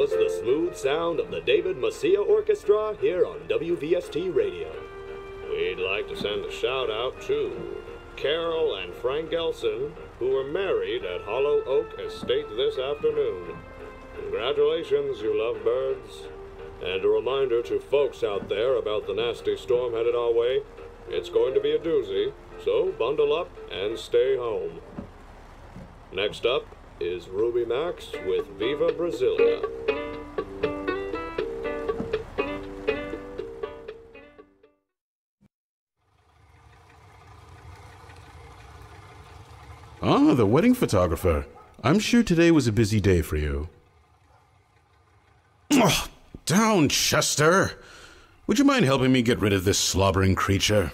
was the smooth sound of the David Macia Orchestra here on WVST Radio. We'd like to send a shout out to Carol and Frank Gelson, who were married at Hollow Oak Estate this afternoon. Congratulations, you lovebirds. And a reminder to folks out there about the nasty storm headed our way. It's going to be a doozy, so bundle up and stay home. Next up is Ruby Max with Viva Brasilia. Ah, the wedding photographer. I'm sure today was a busy day for you. Oh, down, Chester! Would you mind helping me get rid of this slobbering creature?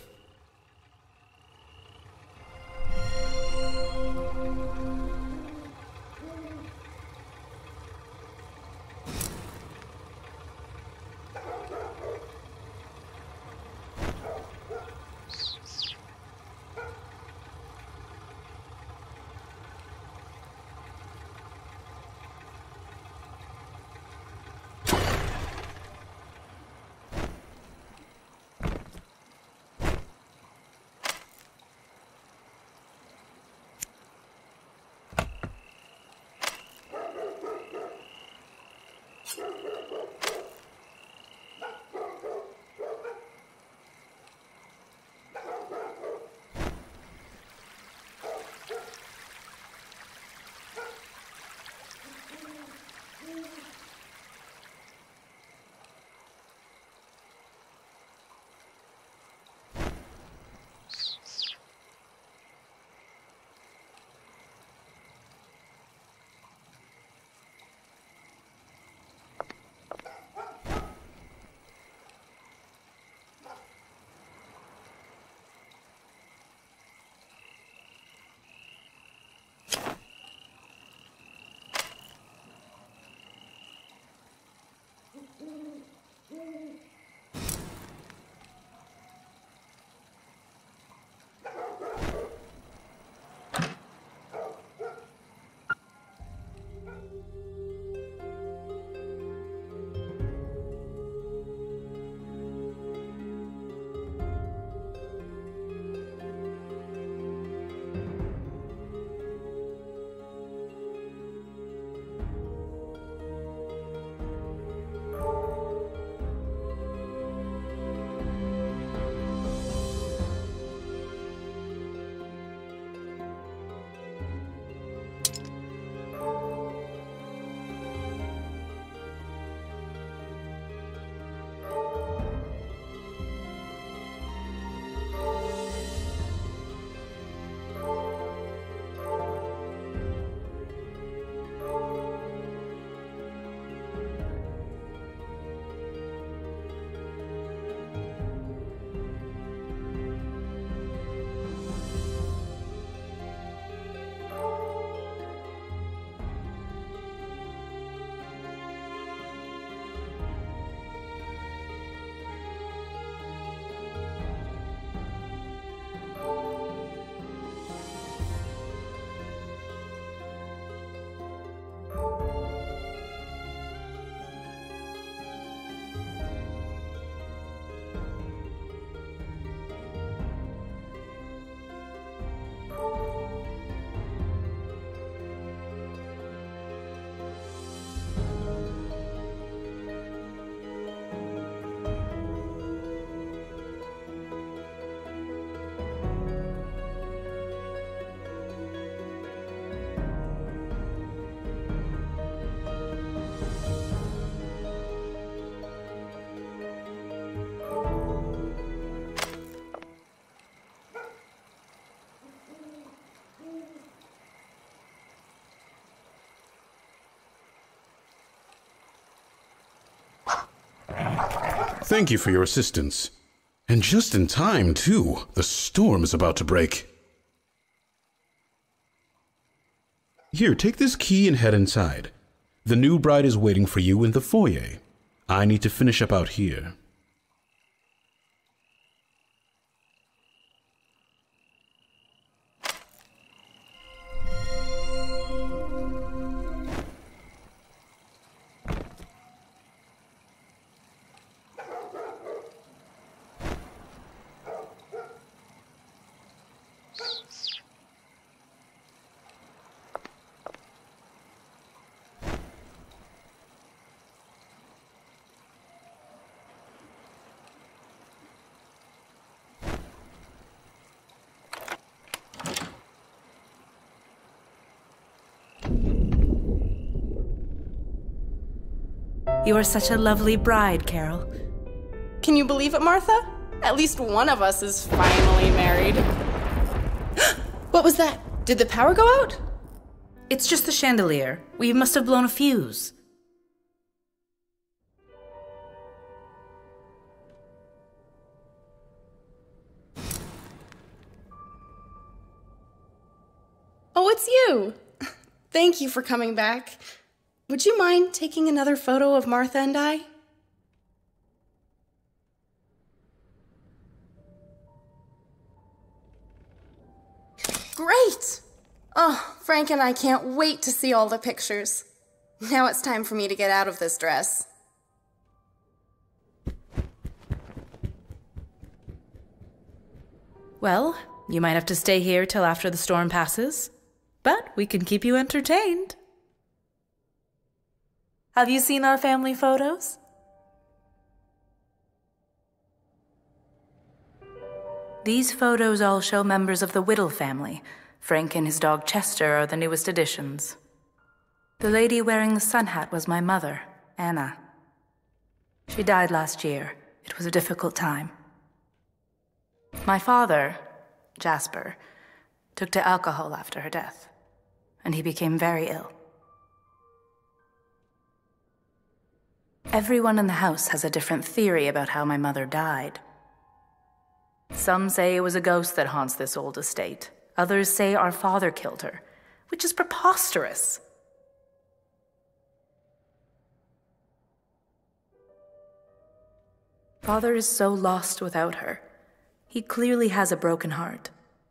Thank you for your assistance. And just in time, too. The storm is about to break. Here, take this key and head inside. The new bride is waiting for you in the foyer. I need to finish up out here. You are such a lovely bride, Carol. Can you believe it, Martha? At least one of us is finally married. What was that? Did the power go out? It's just the chandelier. We must have blown a fuse. Oh, it's you! Thank you for coming back. Would you mind taking another photo of Martha and I? Great! Oh, Frank and I can't wait to see all the pictures. Now it's time for me to get out of this dress. Well, you might have to stay here till after the storm passes, but we can keep you entertained. Have you seen our family photos? These photos all show members of the Whittle family. Frank and his dog Chester are the newest additions. The lady wearing the sun hat was my mother, Anna. She died last year. It was a difficult time. My father, Jasper, took to alcohol after her death, and he became very ill. Everyone in the house has a different theory about how my mother died. Some say it was a ghost that haunts this old estate. Others say our father killed her, which is preposterous. Father is so lost without her. He clearly has a broken heart.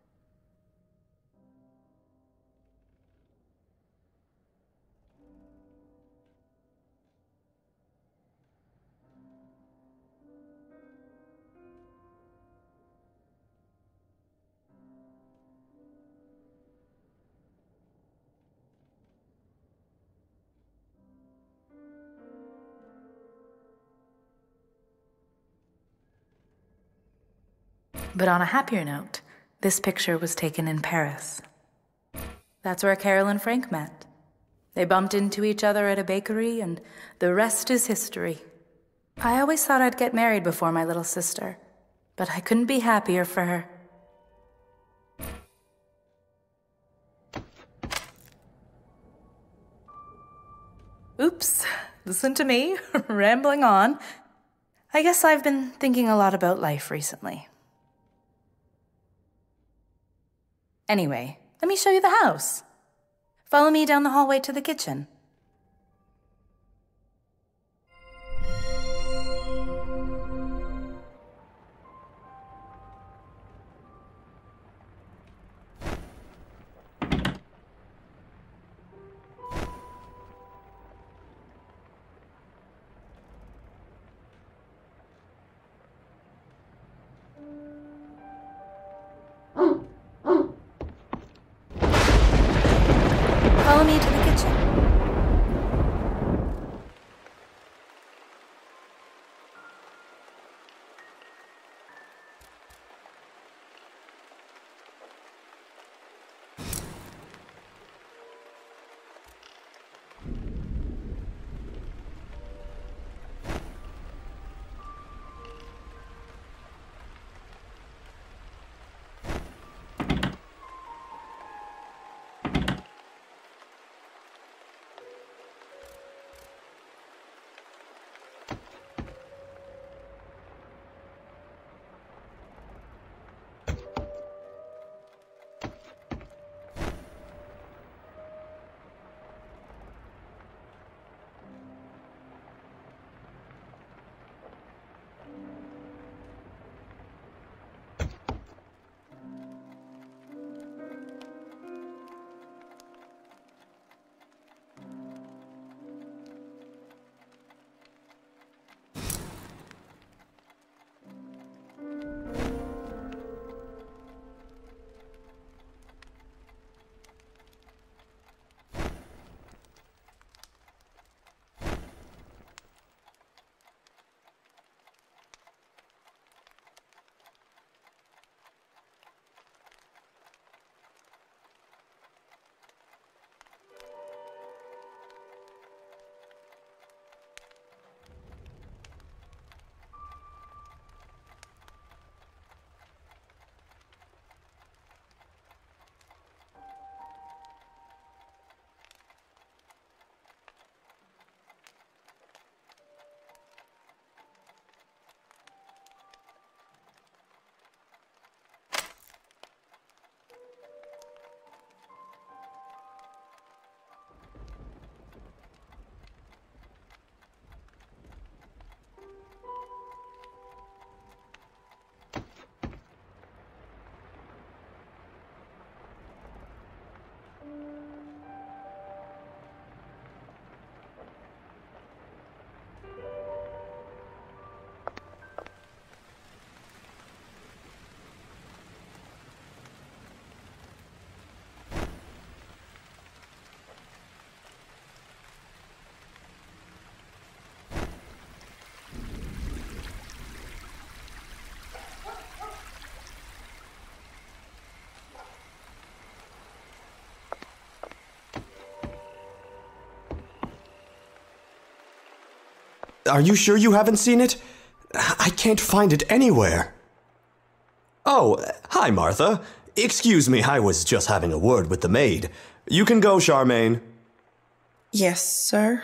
But on a happier note, this picture was taken in Paris. That's where Carol and Frank met. They bumped into each other at a bakery, and the rest is history. I always thought I'd get married before my little sister, but I couldn't be happier for her. Oops, listen to me, rambling on. I guess I've been thinking a lot about life recently. Anyway, let me show you the house. Follow me down the hallway to the kitchen. Follow me to the kitchen. Are you sure you haven't seen it? I can't find it anywhere. Oh, hi, Martha. Excuse me, I was just having a word with the maid. You can go, Charmaine. Yes, sir.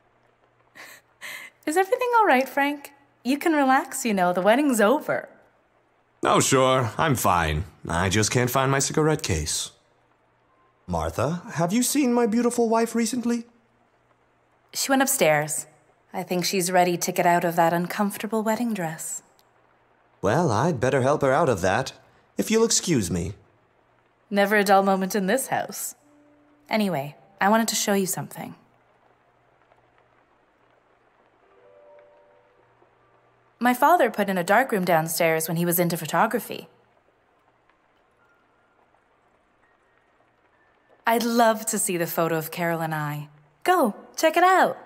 Is everything all right, Frank? You can relax, you know. The wedding's over. Oh, sure. I'm fine. I just can't find my cigarette case. Martha, have you seen my beautiful wife recently? She went upstairs. I think she's ready to get out of that uncomfortable wedding dress. Well, I'd better help her out of that, if you'll excuse me. Never a dull moment in this house. Anyway, I wanted to show you something. My father put in a darkroom downstairs when he was into photography. I'd love to see the photo of Carol and I. Go, check it out.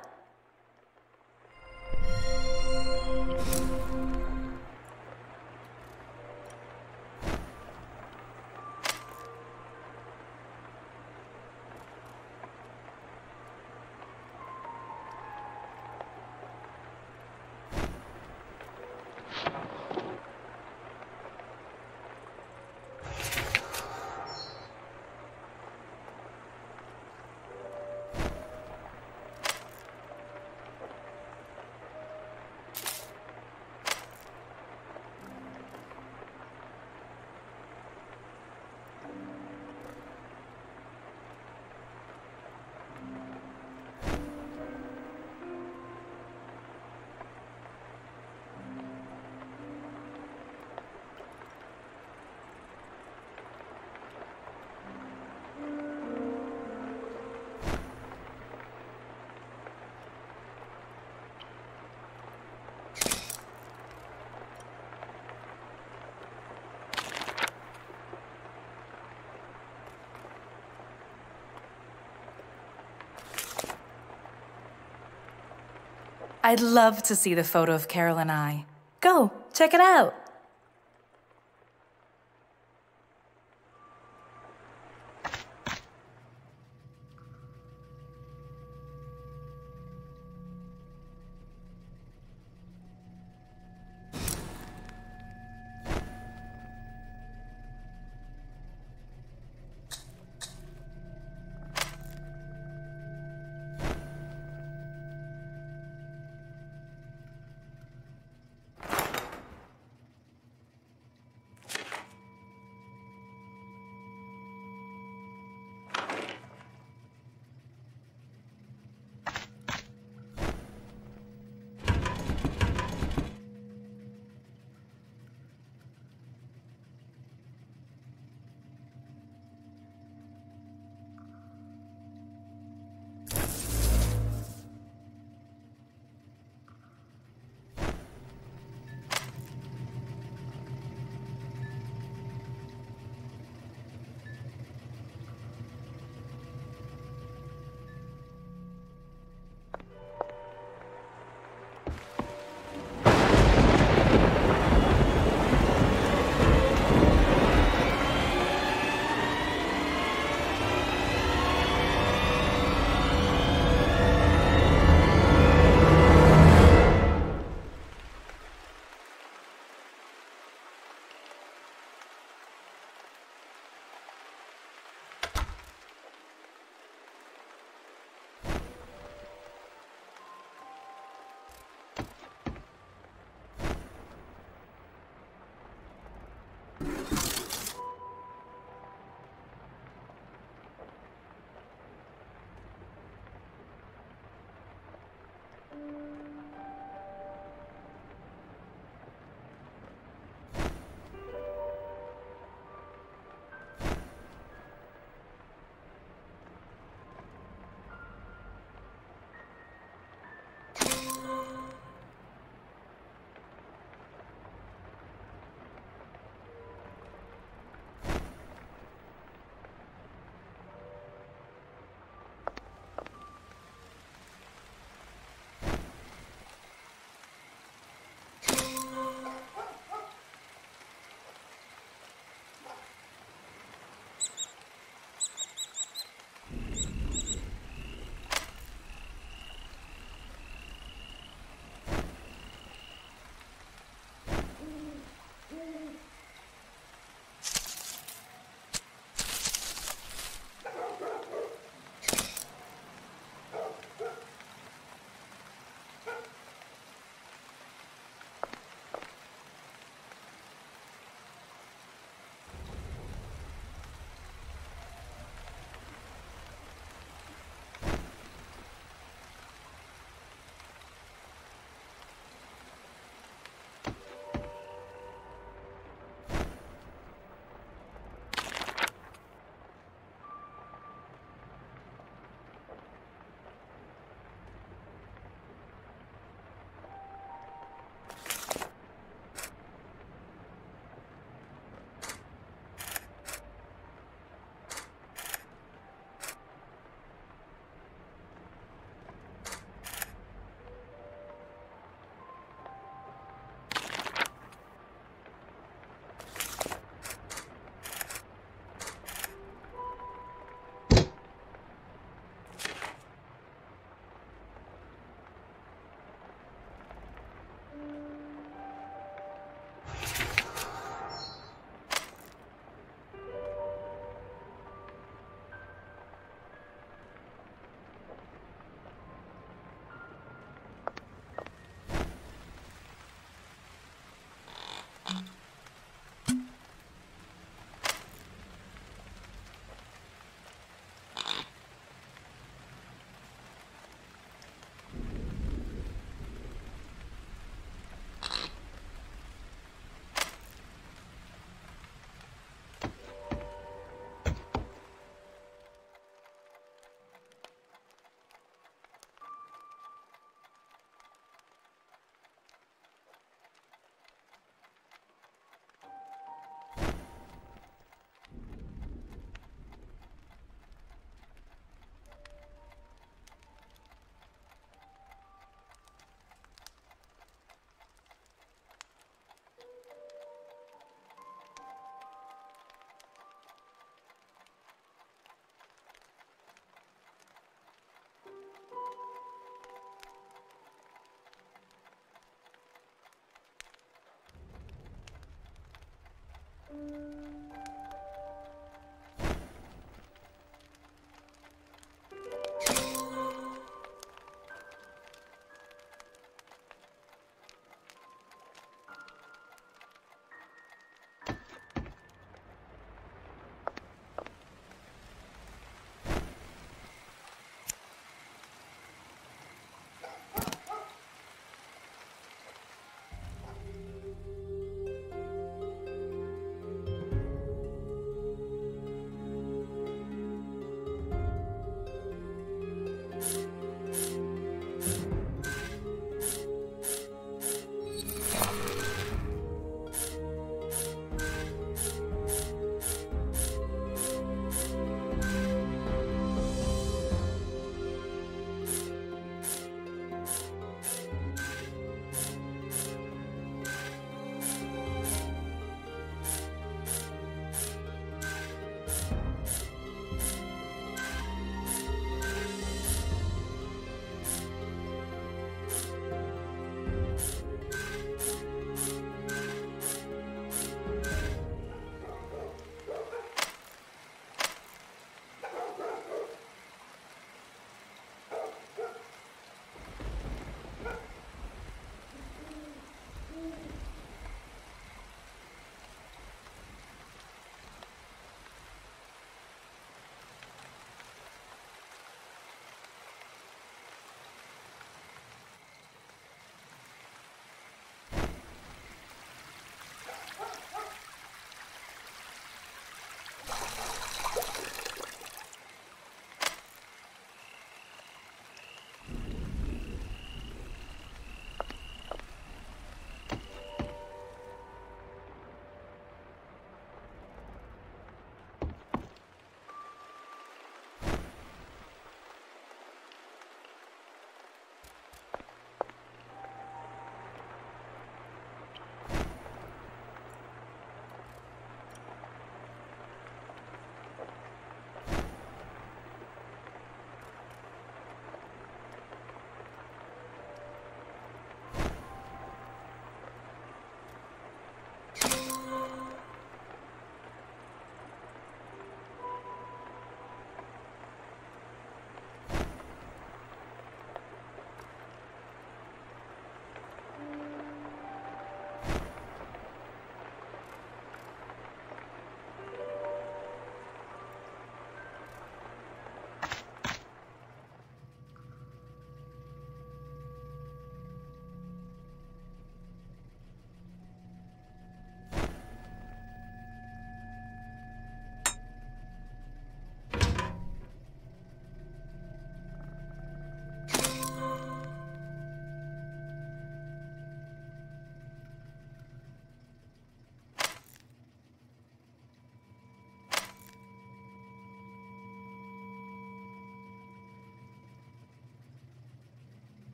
I'd love to see the photo of Carol and I. Go, check it out.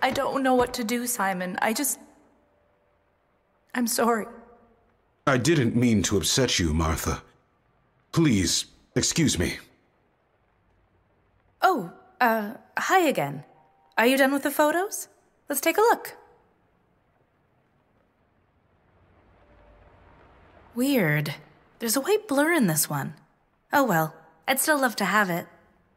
I don't know what to do, Simon. I'm sorry. I didn't mean to upset you, Martha. Please, excuse me. Oh, hi again. Are you done with the photos? Let's take a look. Weird. There's a white blur in this one. Oh well, I'd still love to have it.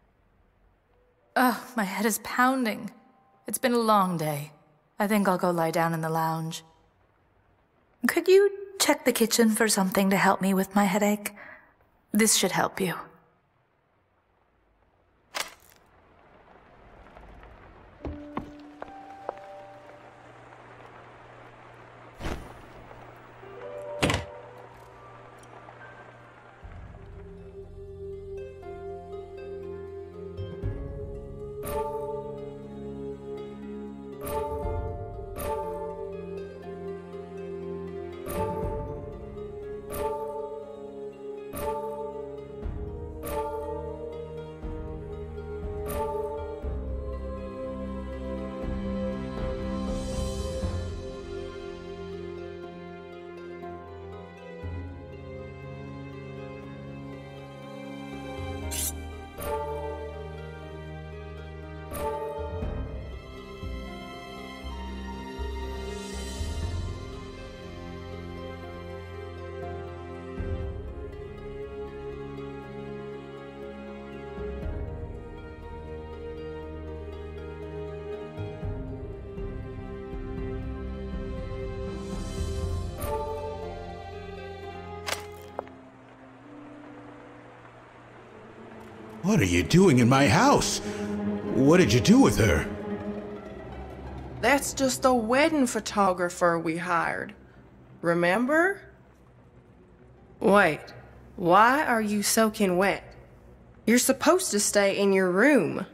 Oh, my head is pounding. It's been a long day. I think I'll go lie down in the lounge. Could you check the kitchen for something to help me with my headache? This should help you. What are you doing in my house? What did you do with her? That's just the wedding photographer we hired. Remember? Wait, why are you soaking wet? You're supposed to stay in your room.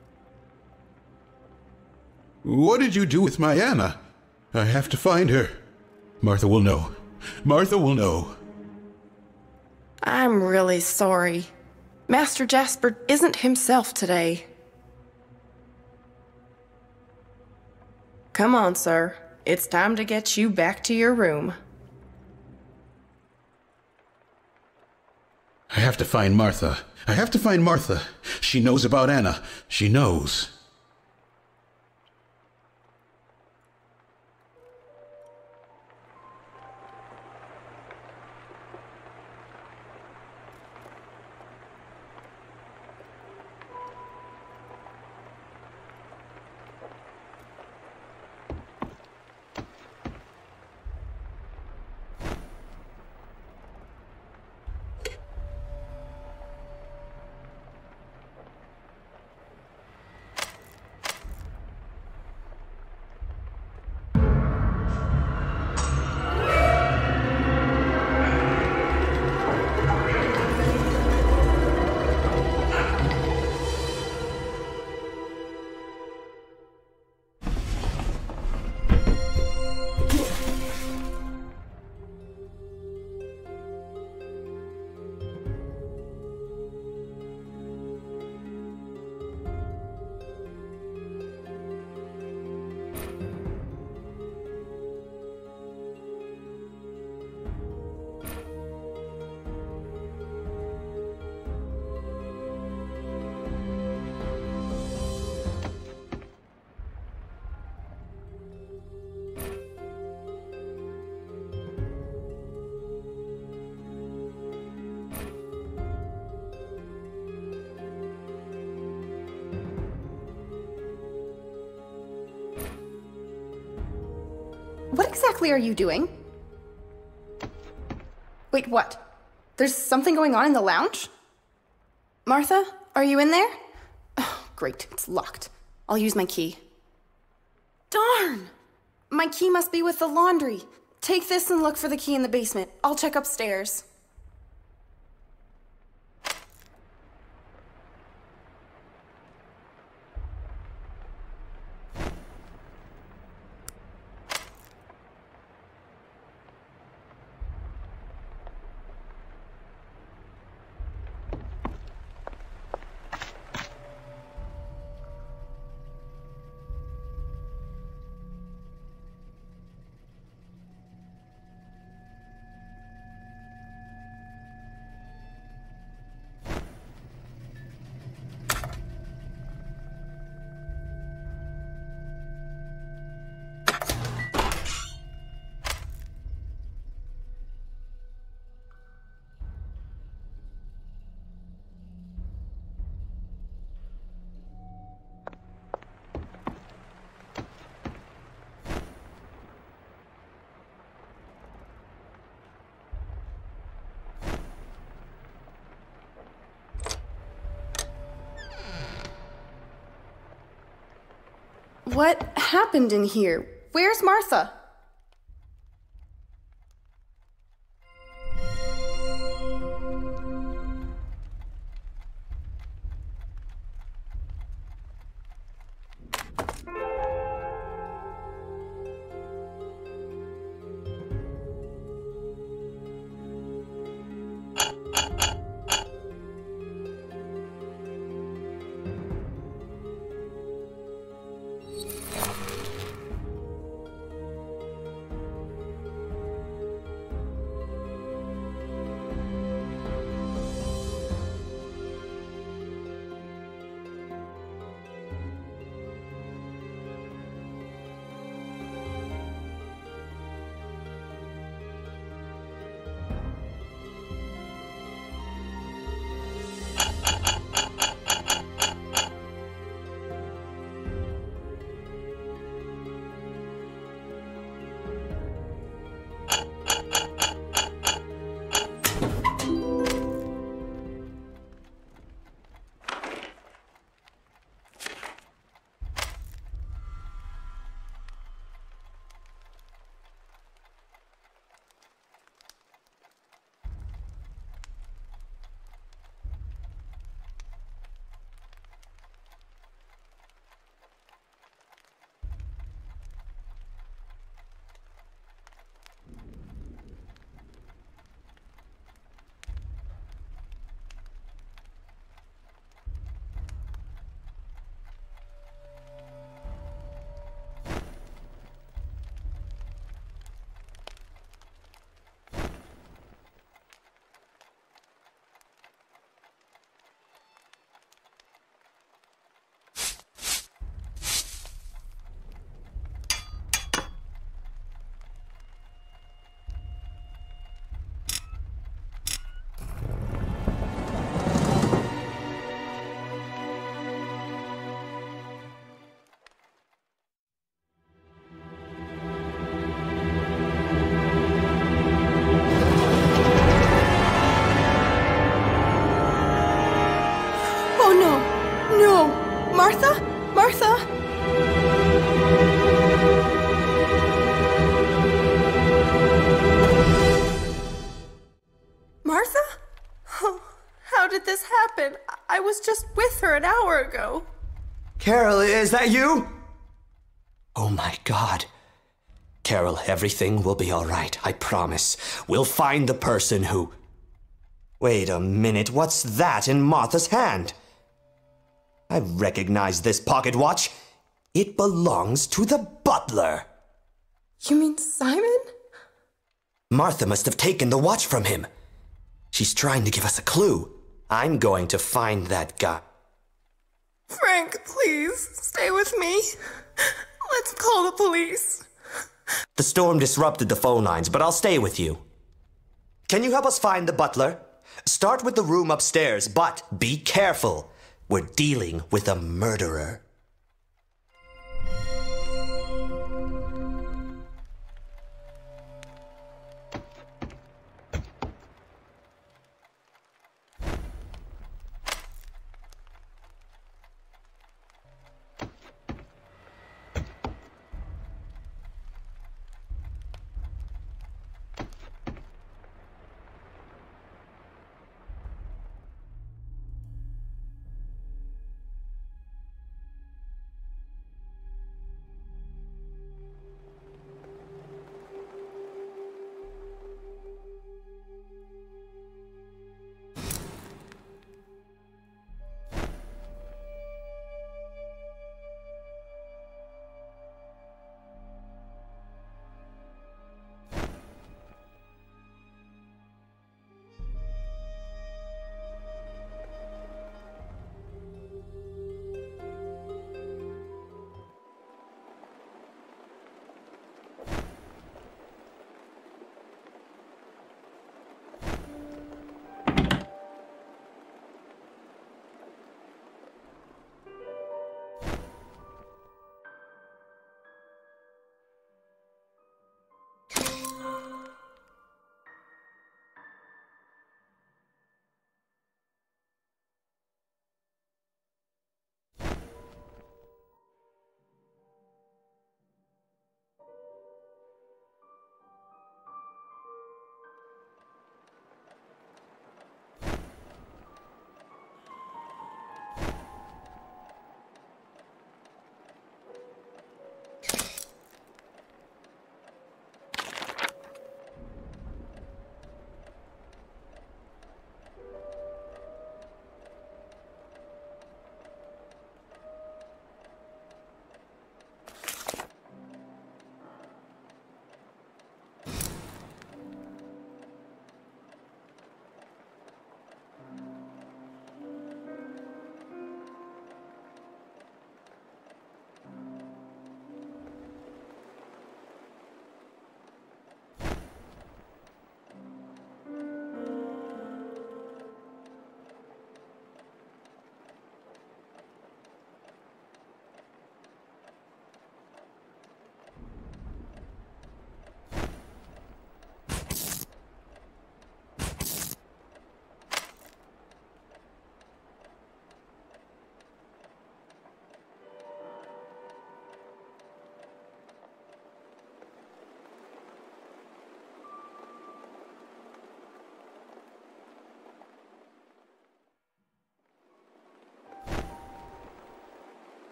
What did you do with my Anna? I have to find her. Martha will know. Martha will know. I'm really sorry. Master Jasper isn't himself today. Come on, sir. It's time to get you back to your room. I have to find Martha. I have to find Martha. She knows about Anna. She knows. What exactly are you doing? Wait, what? There's something going on in the lounge? Martha, are you in there? Oh, great, it's locked. I'll use my key. Darn! My key must be with the laundry. Take this and look for the key in the basement. I'll check upstairs. What happened in here? Where's Martha? Martha? Martha? Martha? Oh, how did this happen? I was just with her an hour ago. Carol, is that you? Oh my God. Carol, everything will be all right, I promise. We'll find the person who... Wait a minute, what's that in Martha's hand? I recognize this pocket watch. It belongs to the butler. You mean Simon? Martha must have taken the watch from him. She's trying to give us a clue. I'm going to find that guy. Frank, please, stay with me. Let's call the police. The storm disrupted the phone lines, but I'll stay with you. Can you help us find the butler? Start with the room upstairs, but be careful. We're dealing with a murderer.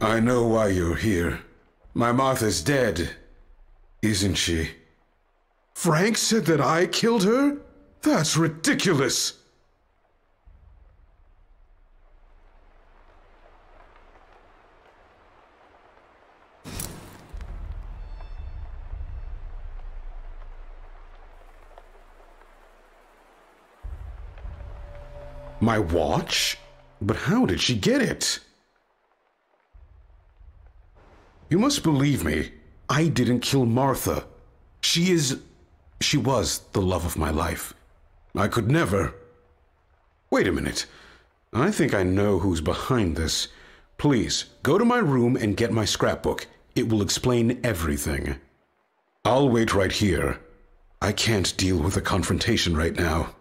I know why you're here. My Martha's dead, isn't she? Frank said that I killed her? That's ridiculous! My watch? But how did she get it? You must believe me. I didn't kill Martha. She was the love of my life. I could never... Wait a minute. I think I know who's behind this. Please, go to my room and get my scrapbook. It will explain everything. I'll wait right here. I can't deal with a confrontation right now.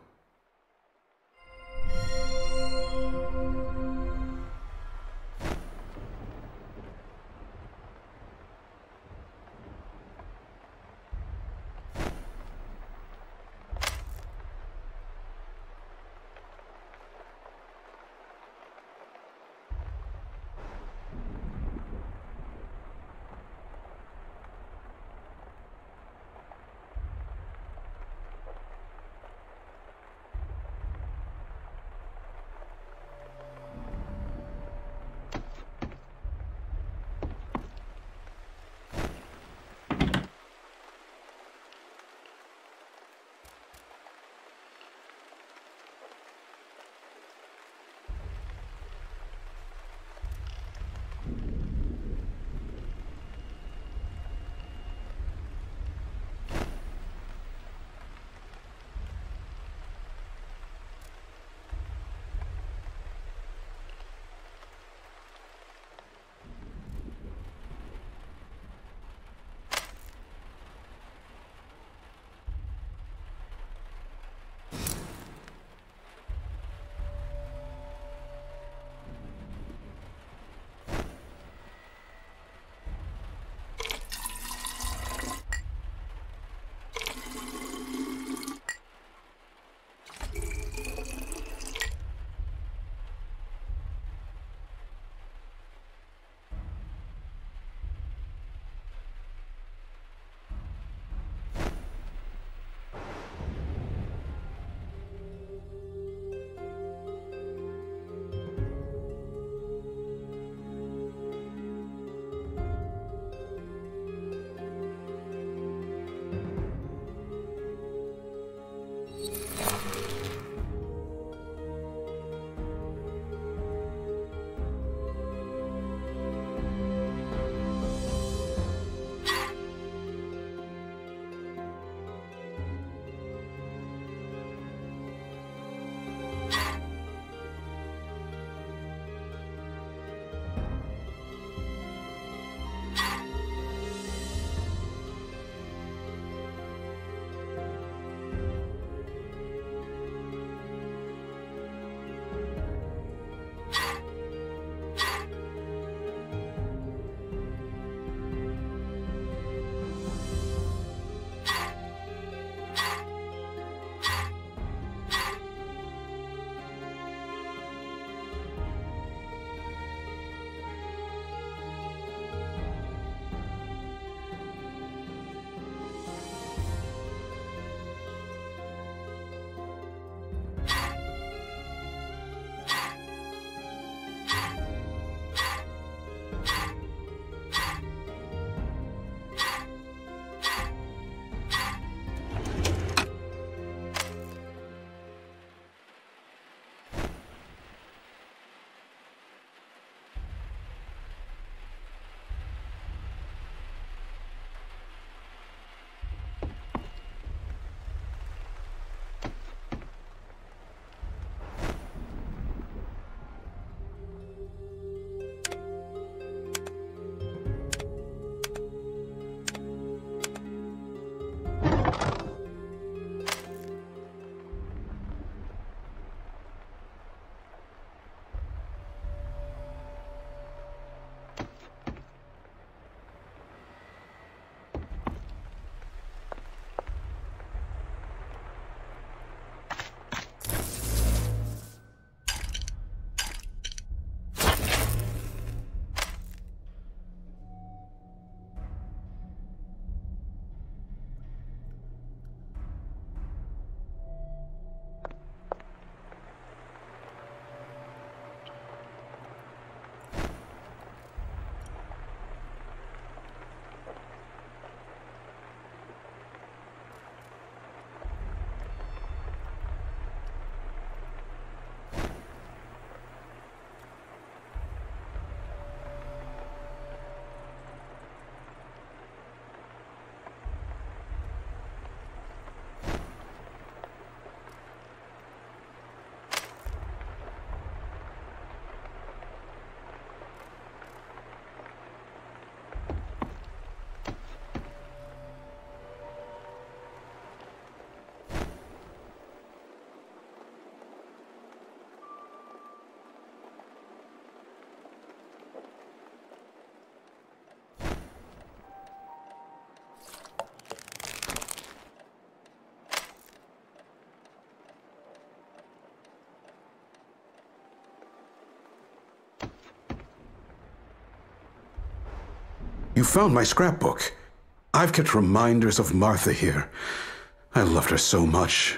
You found my scrapbook. I've kept reminders of Martha here. I loved her so much.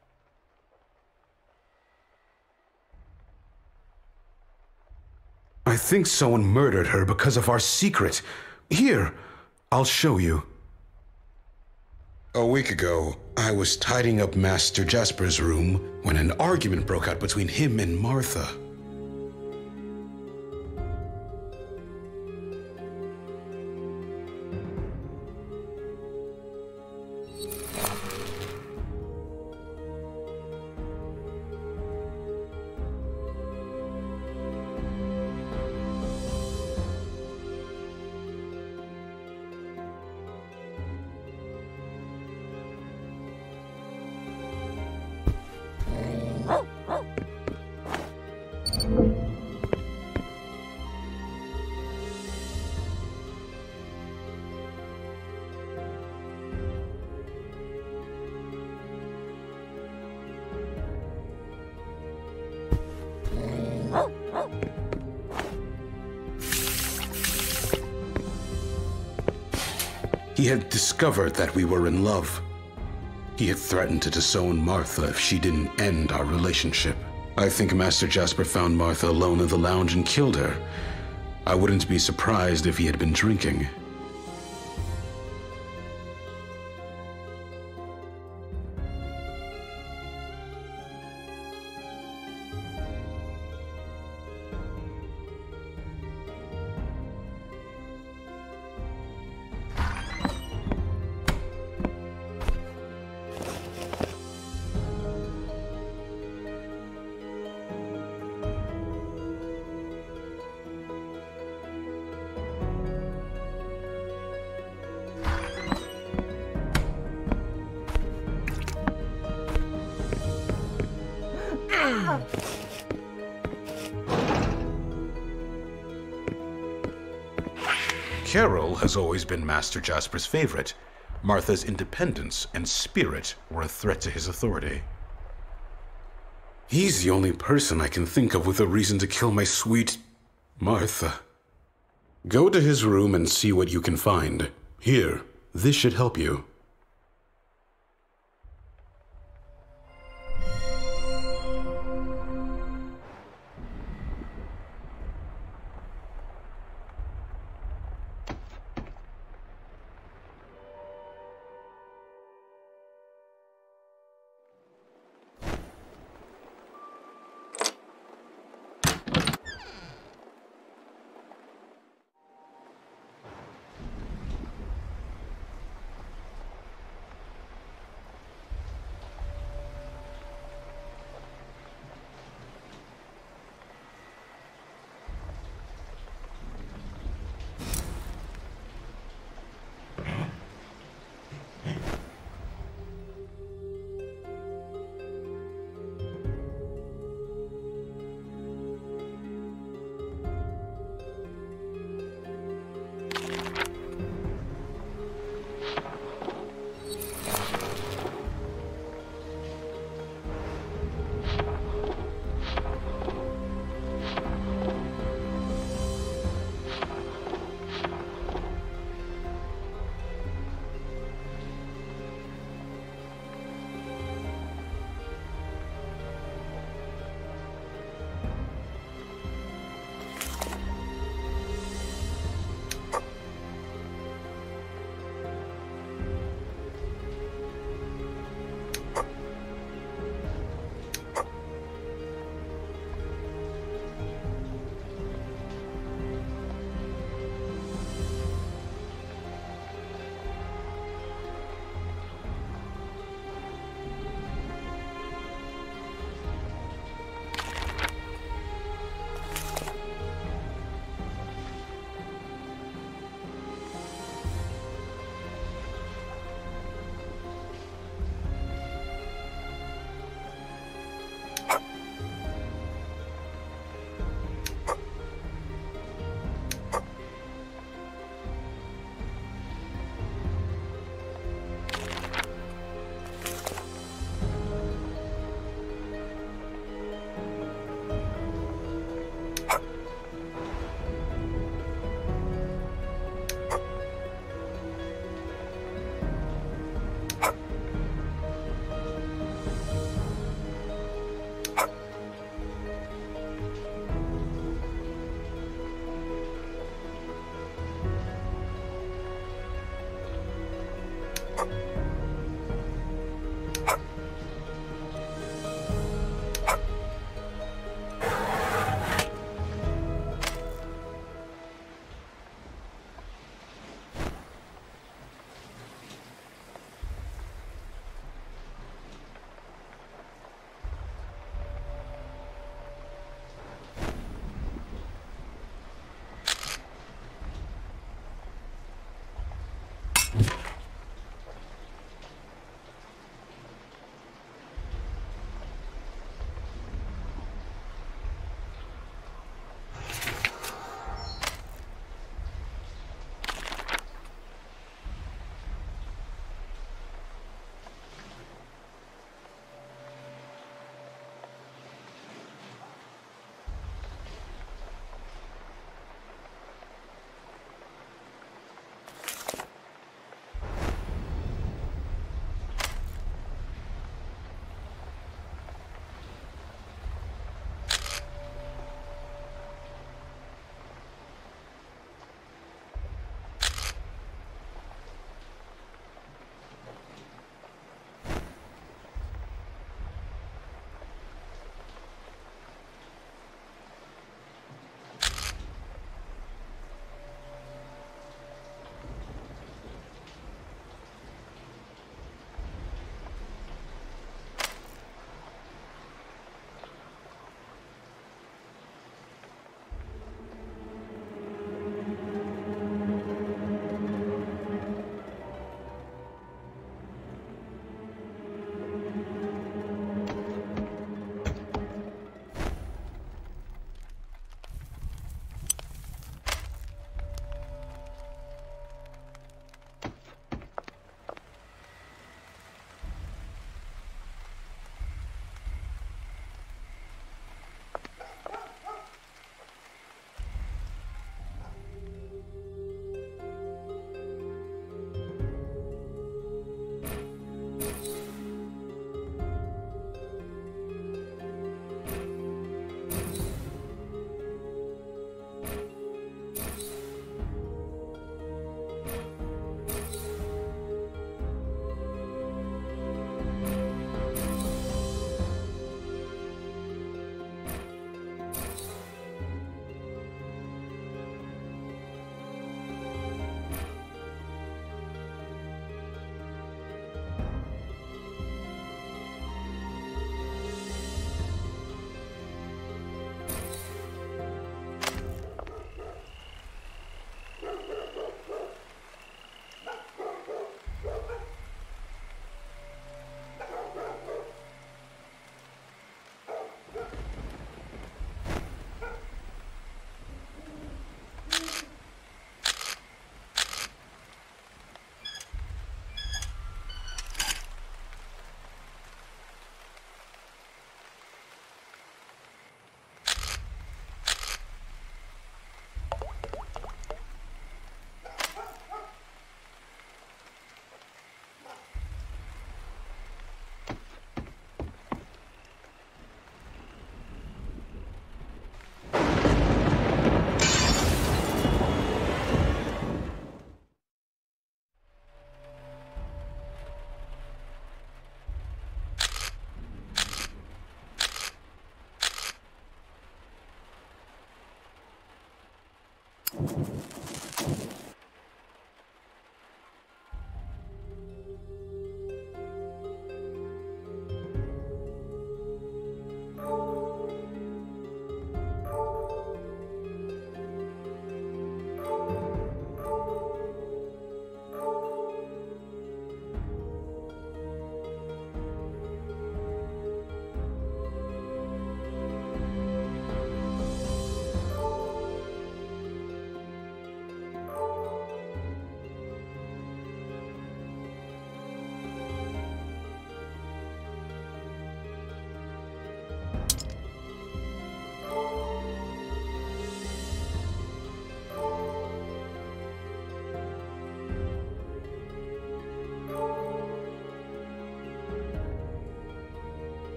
I think someone murdered her because of our secret. Here, I'll show you. A week ago, I was tidying up Master Jasper's room when an argument broke out between him and Martha. He had discovered that we were in love. He had threatened to disown Martha if she didn't end our relationship. I think Master Jasper found Martha alone in the lounge and killed her. I wouldn't be surprised if he had been drinking. Carol has always been Master Jasper's favorite. Martha's independence and spirit were a threat to his authority. He's the only person I can think of with a reason to kill my sweet Martha. Go to his room and see what you can find. Here, this should help you.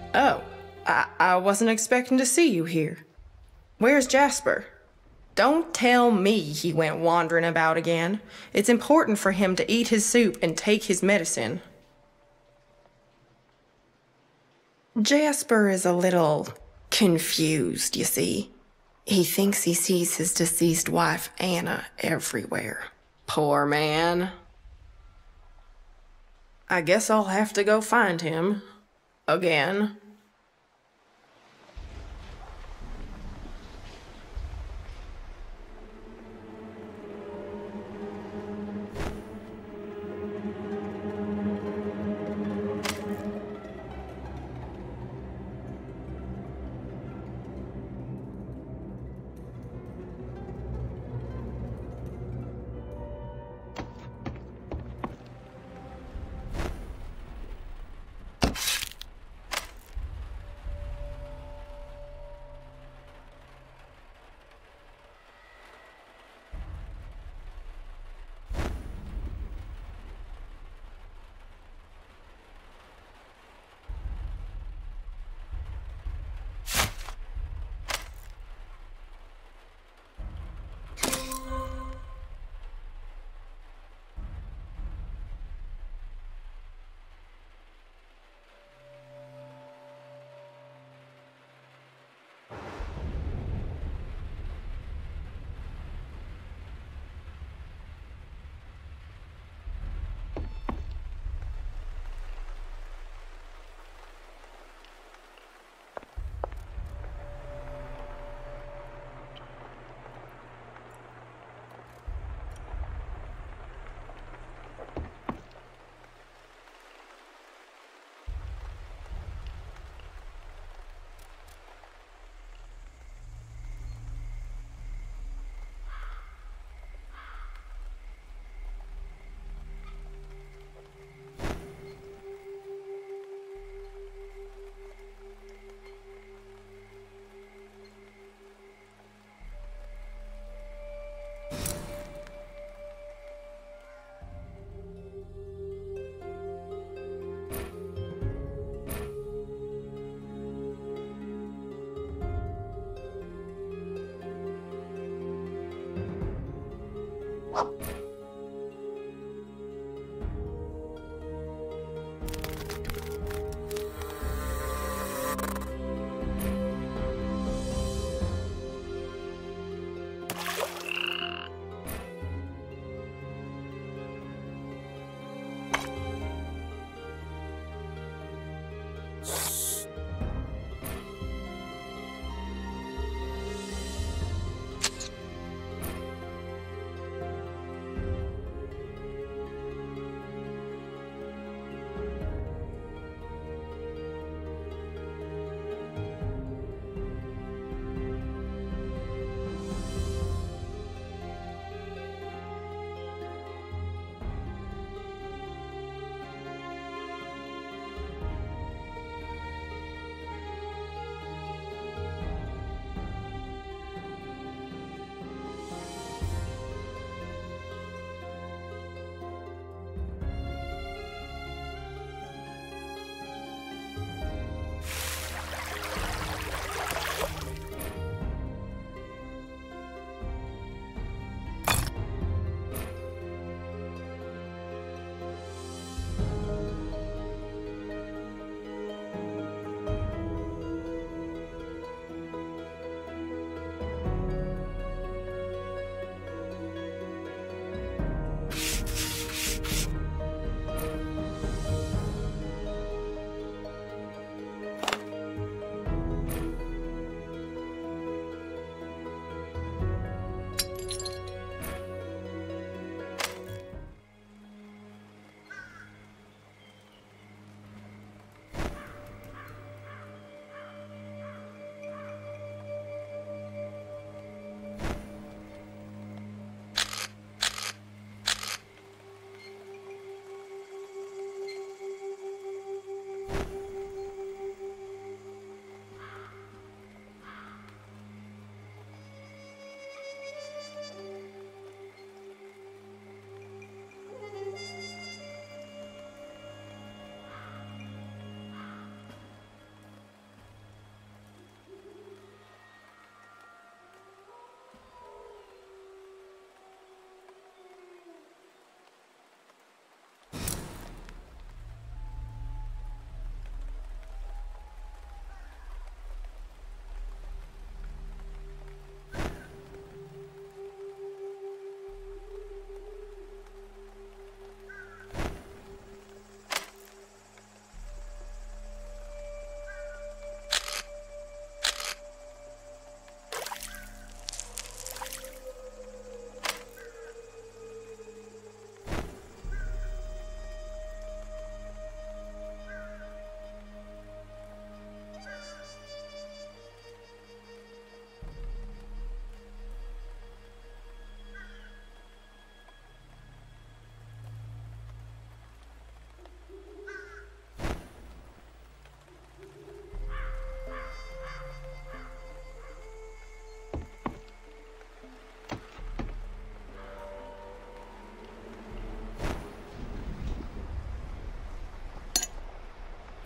Oh, I wasn't expecting to see you here. Where's Jasper? Don't tell me he went wandering about again. It's important for him to eat his soup and take his medicine. Jasper is a little confused, you see. He thinks he sees his deceased wife, Anna, everywhere. Poor man. I guess I'll have to go find him. Again.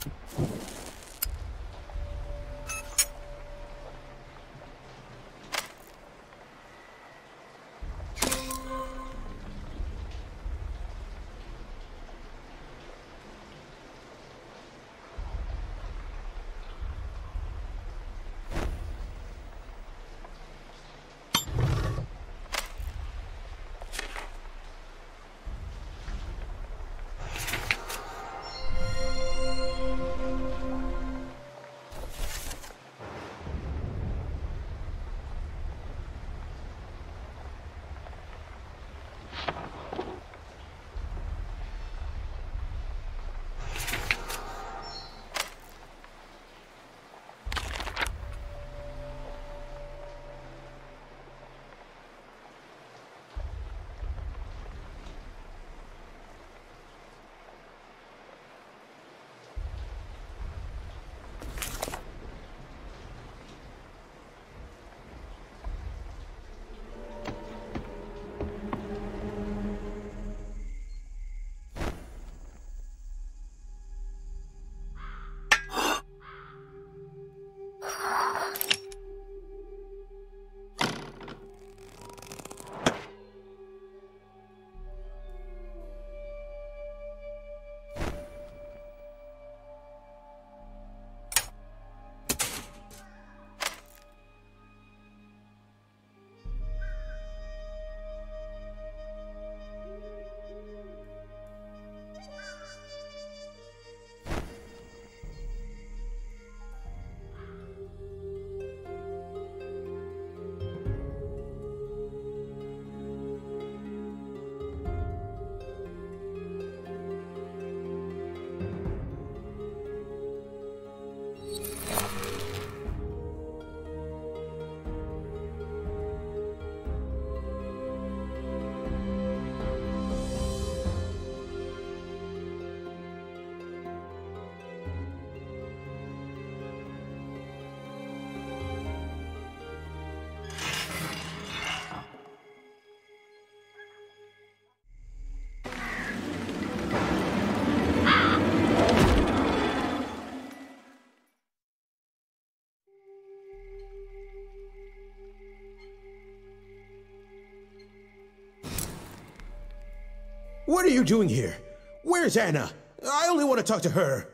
What are you doing here? Where's Anna? I only want to talk to her.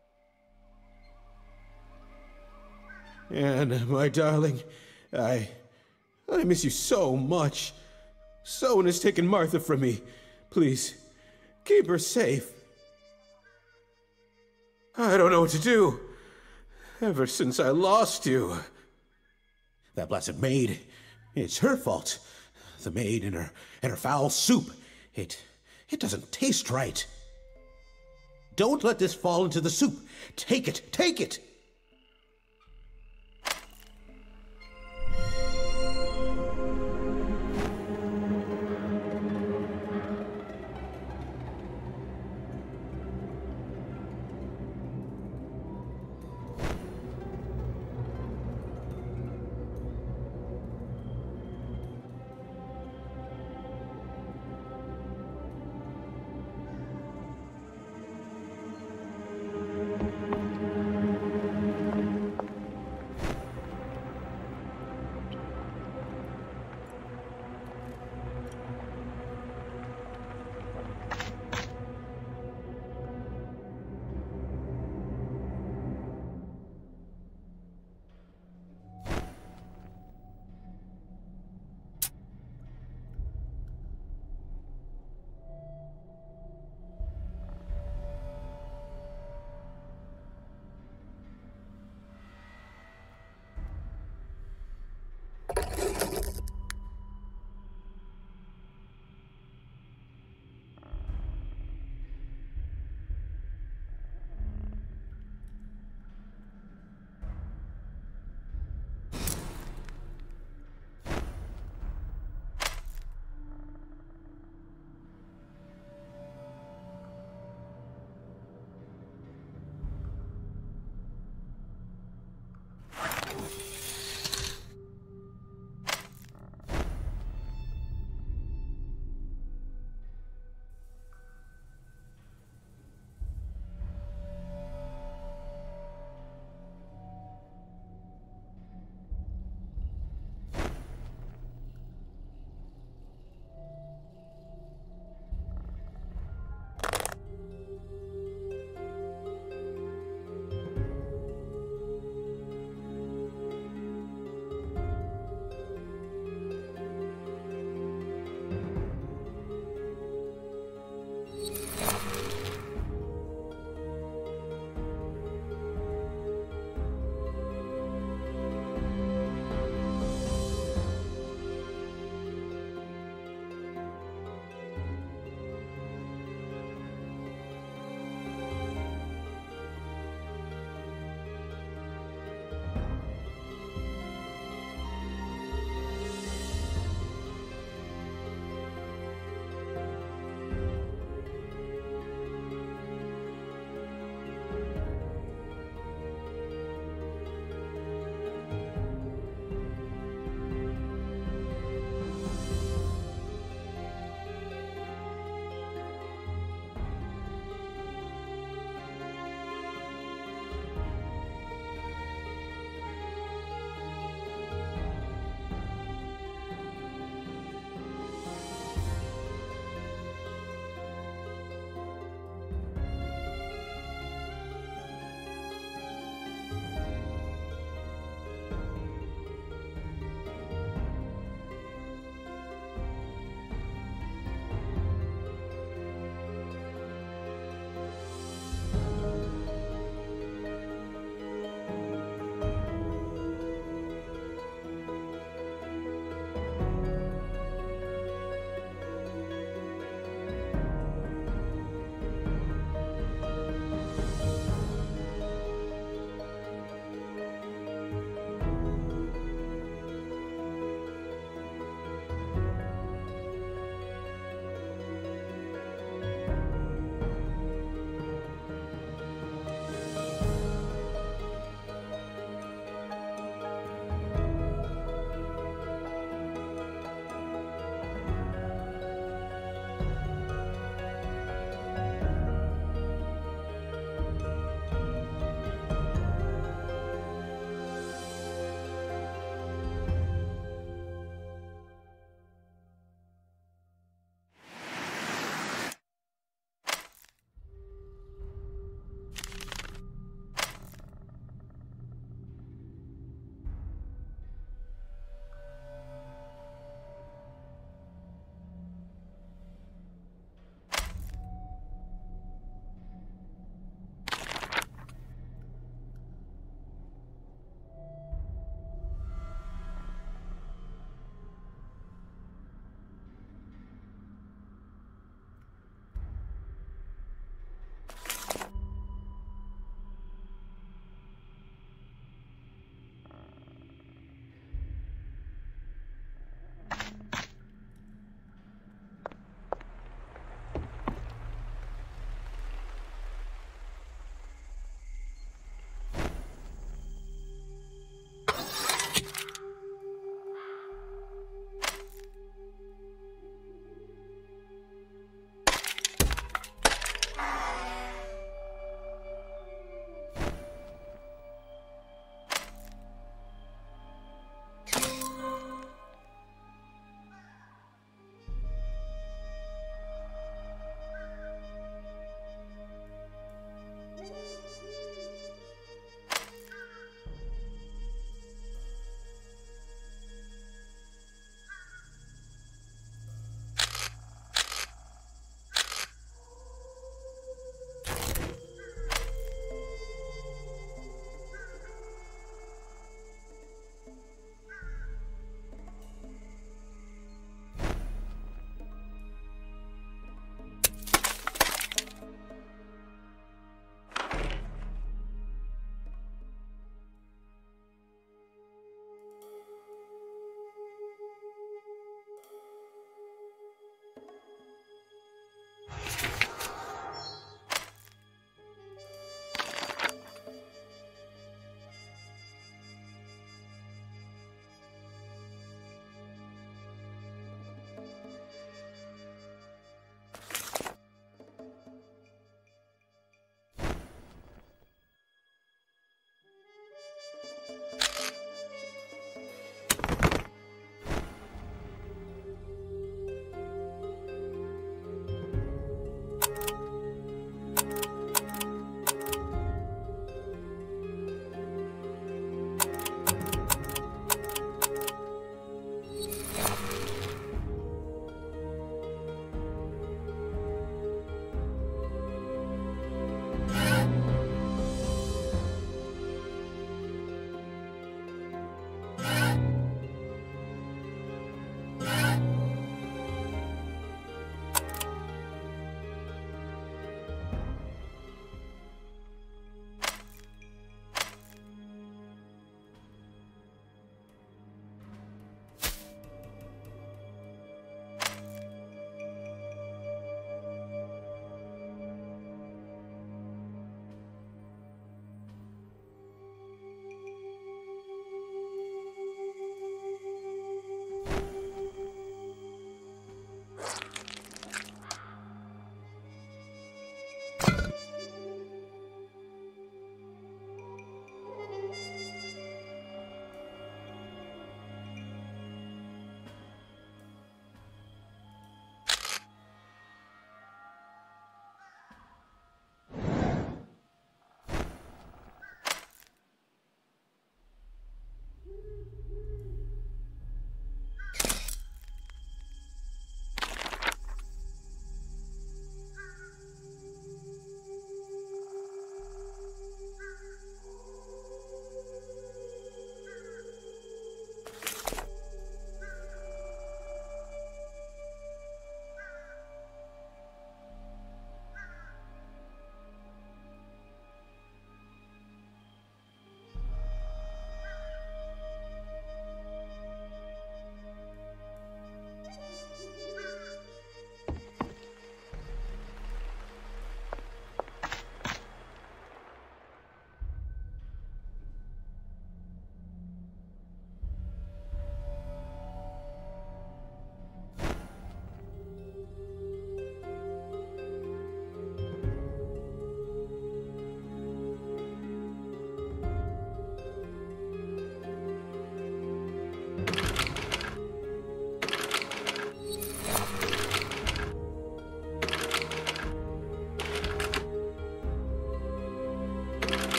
Anna, my darling, I miss you so much. Someone has taken Martha from me. Please, keep her safe. I don't know what to do. Ever since I lost you. That blessed maid, it's her fault. The maid and her foul soup. It doesn't taste right. Don't let this fall into the soup. Take it, take it!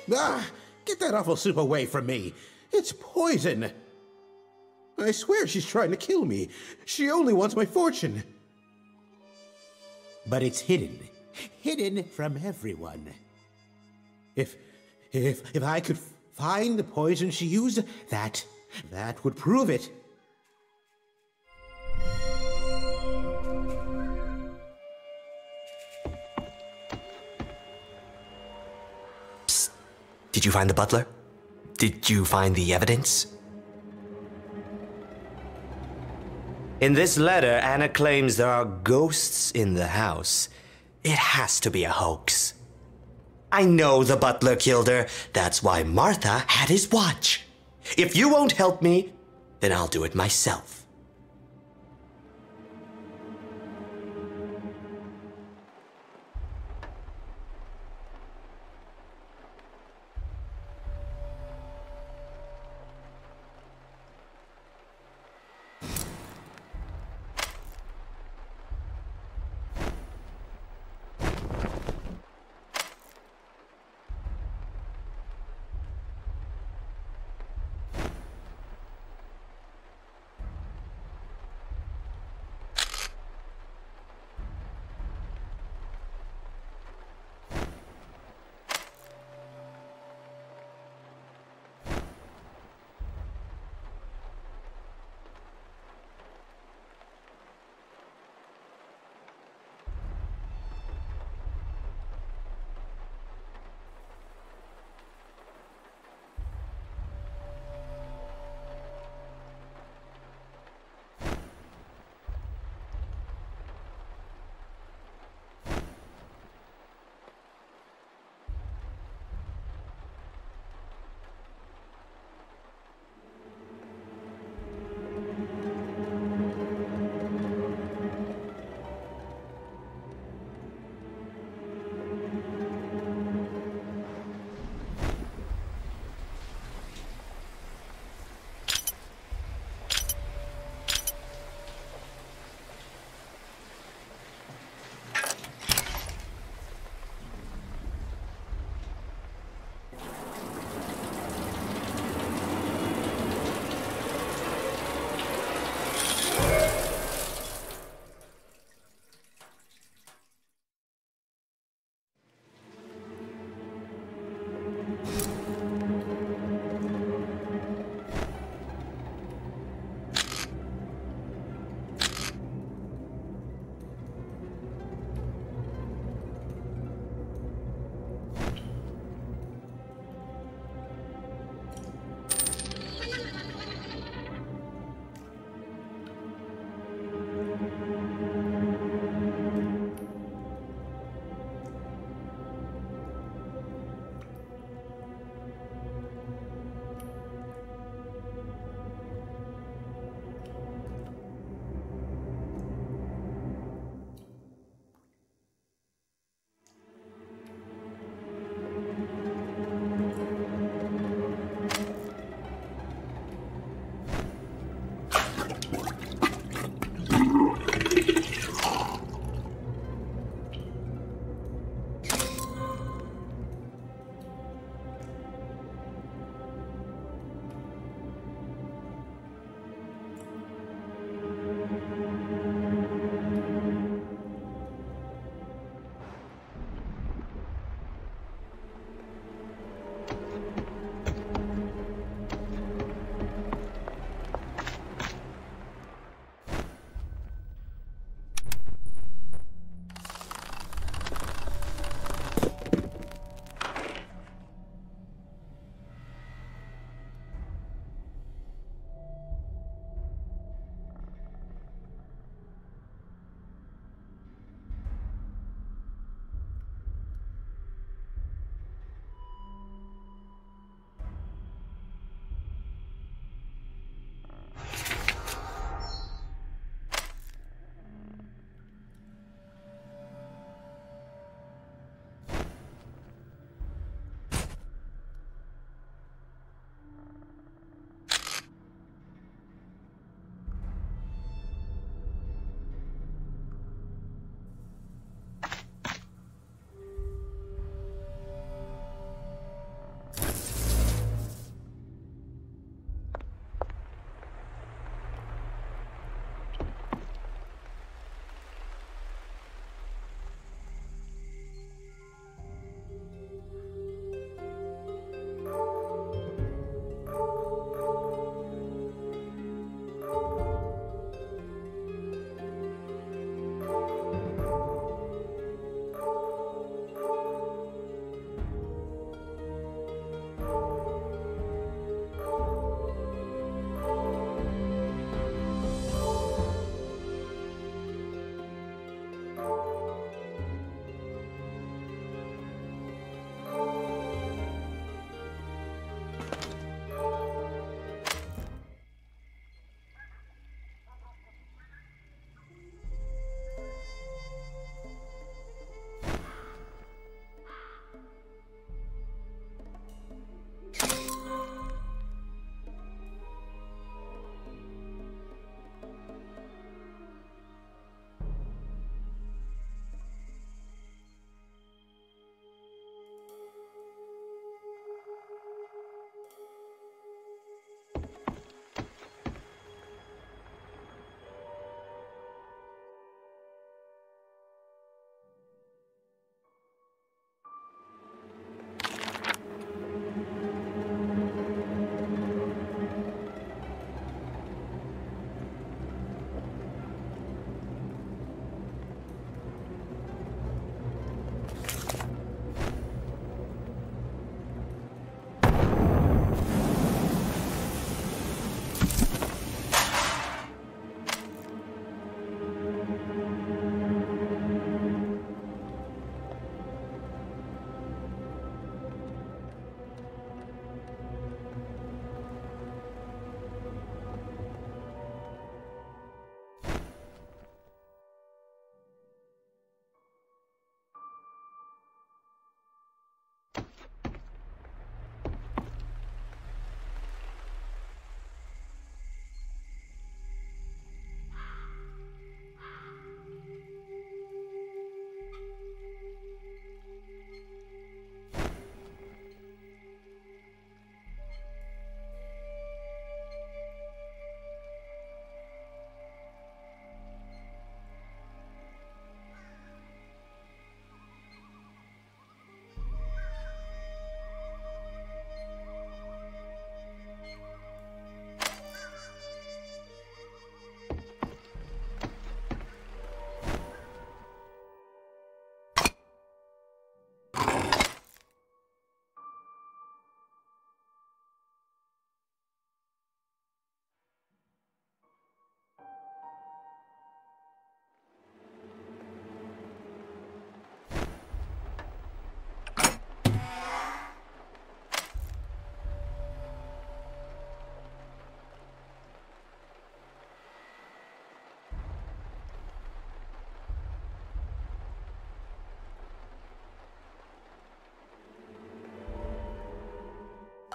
Ah, get that awful soup away from me. It's poison. I swear she's trying to kill me. She only wants my fortune. But it's hidden from everyone. If I could find the poison she used, that would prove it. Psst. Did you find the butler? Did you find the evidence? In this letter, Anna claims there are ghosts in the house. It has to be a hoax. I know the butler killed her. That's why Martha had his watch. If you won't help me, then I'll do it myself.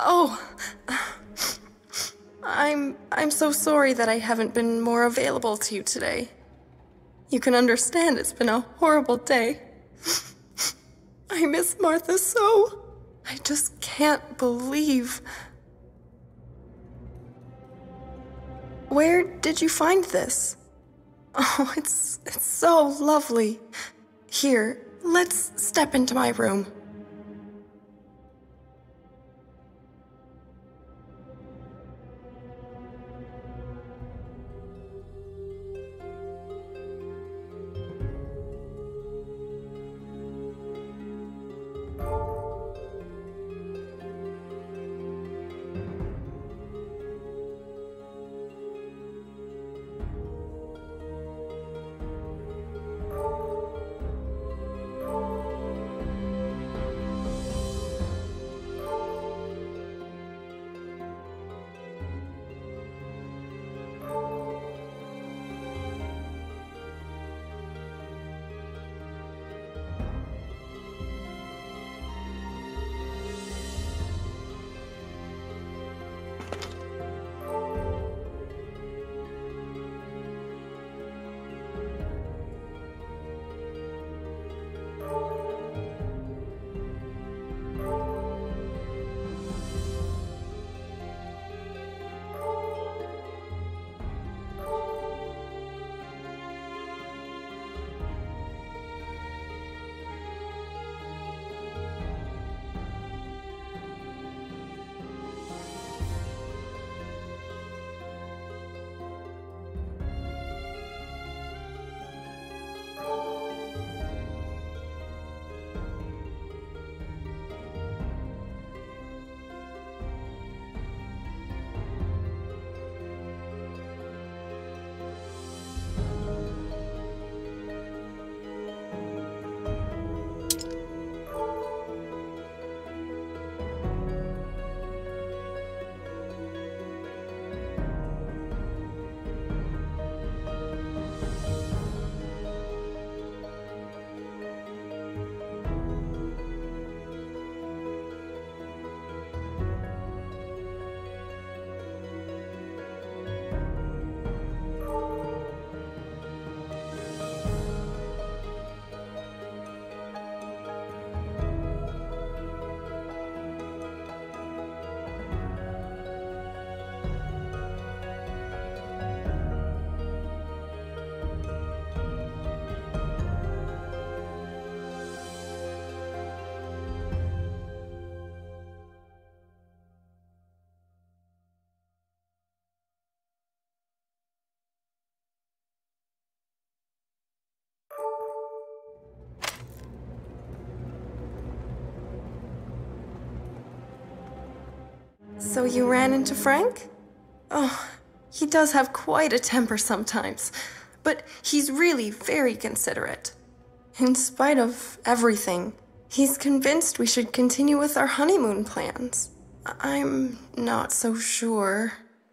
Oh, I'm so sorry that I haven't been more available to you today. You can understand it's been a horrible day. I miss Martha so. I just can't believe. Where did you find this? Oh, it's so lovely. Here, let's step into my room. So you ran into Frank? Oh, he does have quite a temper sometimes, but he's really very considerate. In spite of everything, he's convinced we should continue with our honeymoon plans. I'm not so sure.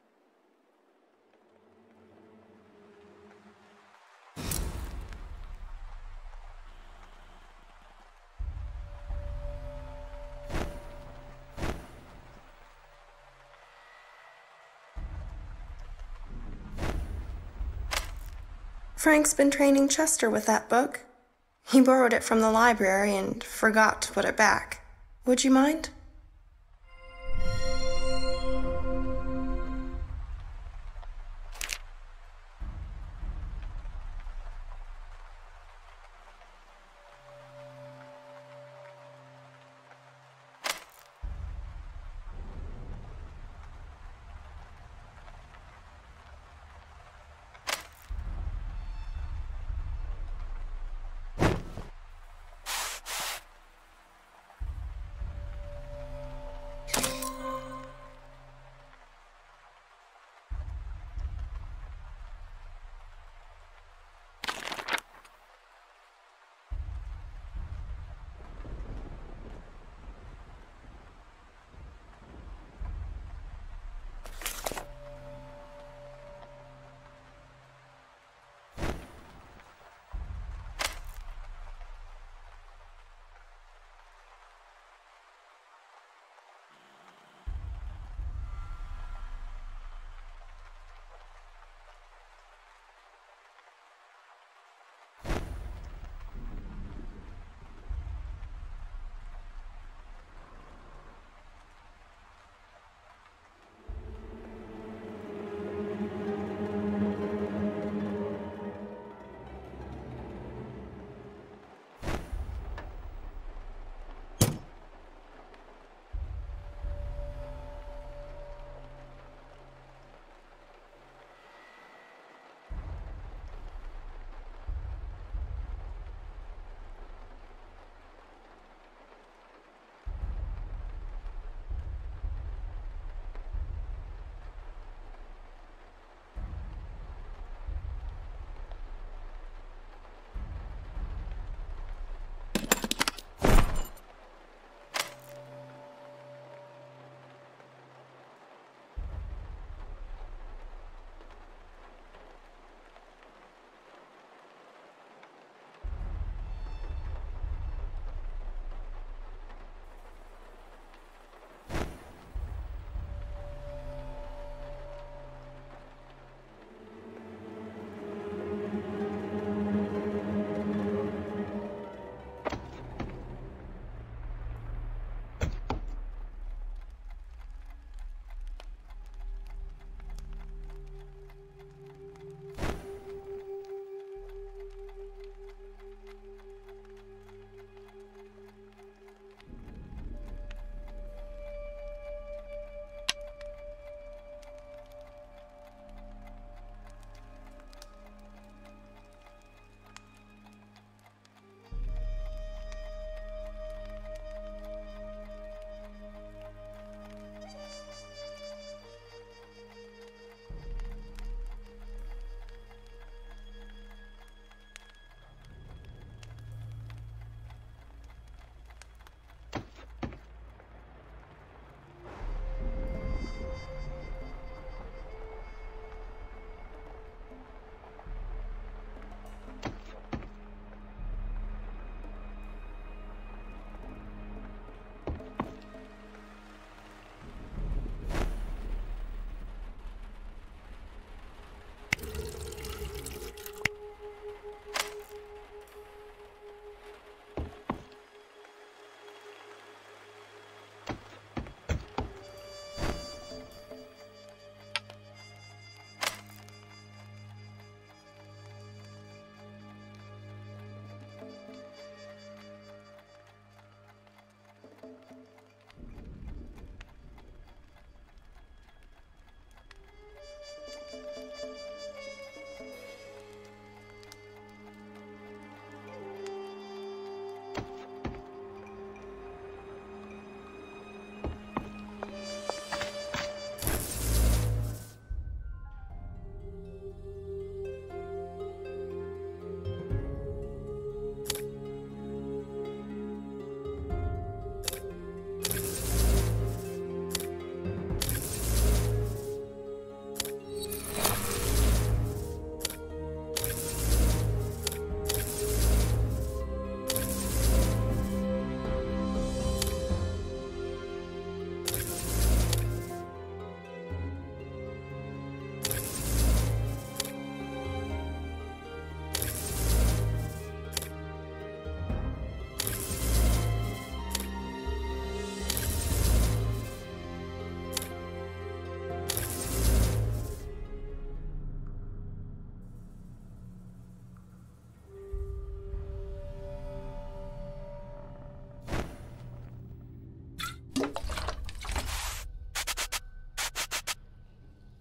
Frank's been training Chester with that book. He borrowed it from the library and forgot to put it back. Would you mind?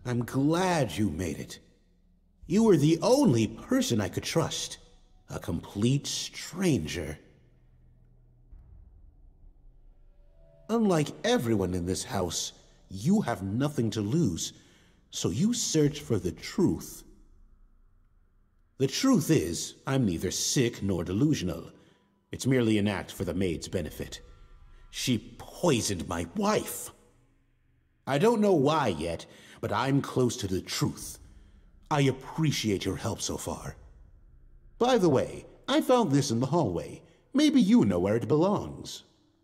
I'm glad you made it. You were the only person I could trust. A complete stranger. Unlike everyone in this house, you have nothing to lose, so you search for the truth. The truth is, I'm neither sick nor delusional. It's merely an act for the maid's benefit. She poisoned my wife. I don't know why yet, but I'm close to the truth. I appreciate your help so far. By the way, I found this in the hallway. Maybe you know where it belongs.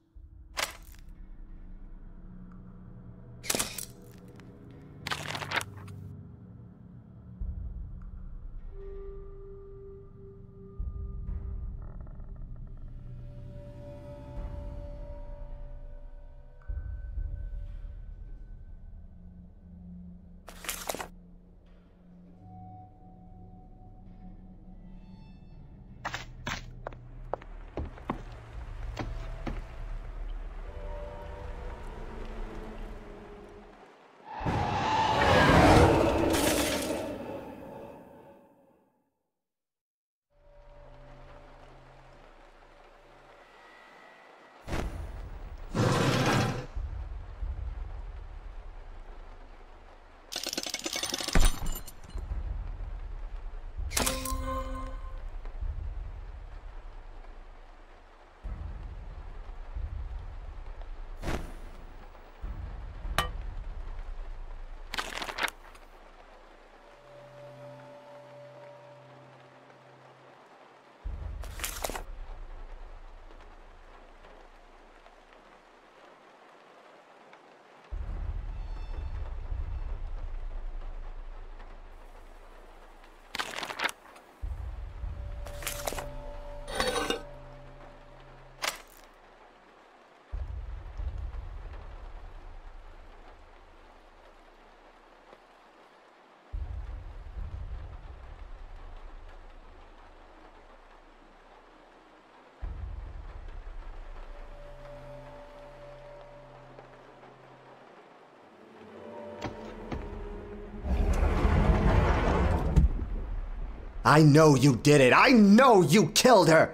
I know you did it. I know you killed her.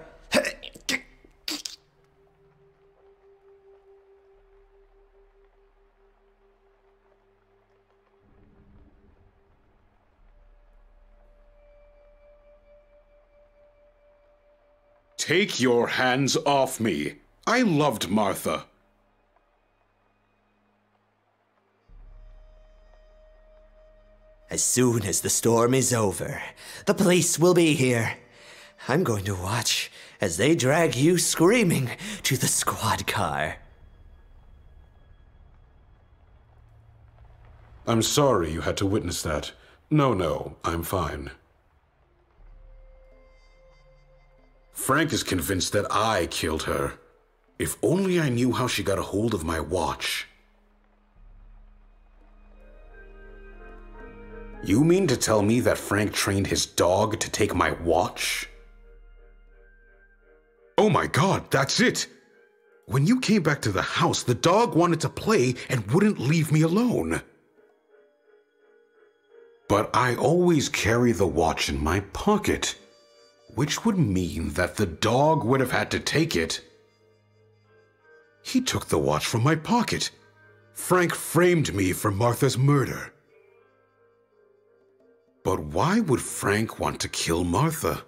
Take your hands off me. I loved Martha. As soon as the storm is over, the police will be here. I'm going to watch as they drag you screaming to the squad car. I'm sorry you had to witness that. No, I'm fine. Frank is convinced that I killed her. If only I knew how she got a hold of my watch. You mean to tell me that Frank trained his dog to take my watch? Oh my God, that's it! When you came back to the house, the dog wanted to play and wouldn't leave me alone. But I always carry the watch in my pocket, which would mean that the dog would have had to take it. He took the watch from my pocket. Frank framed me for Martha's murder. But why would Frank want to kill Martha?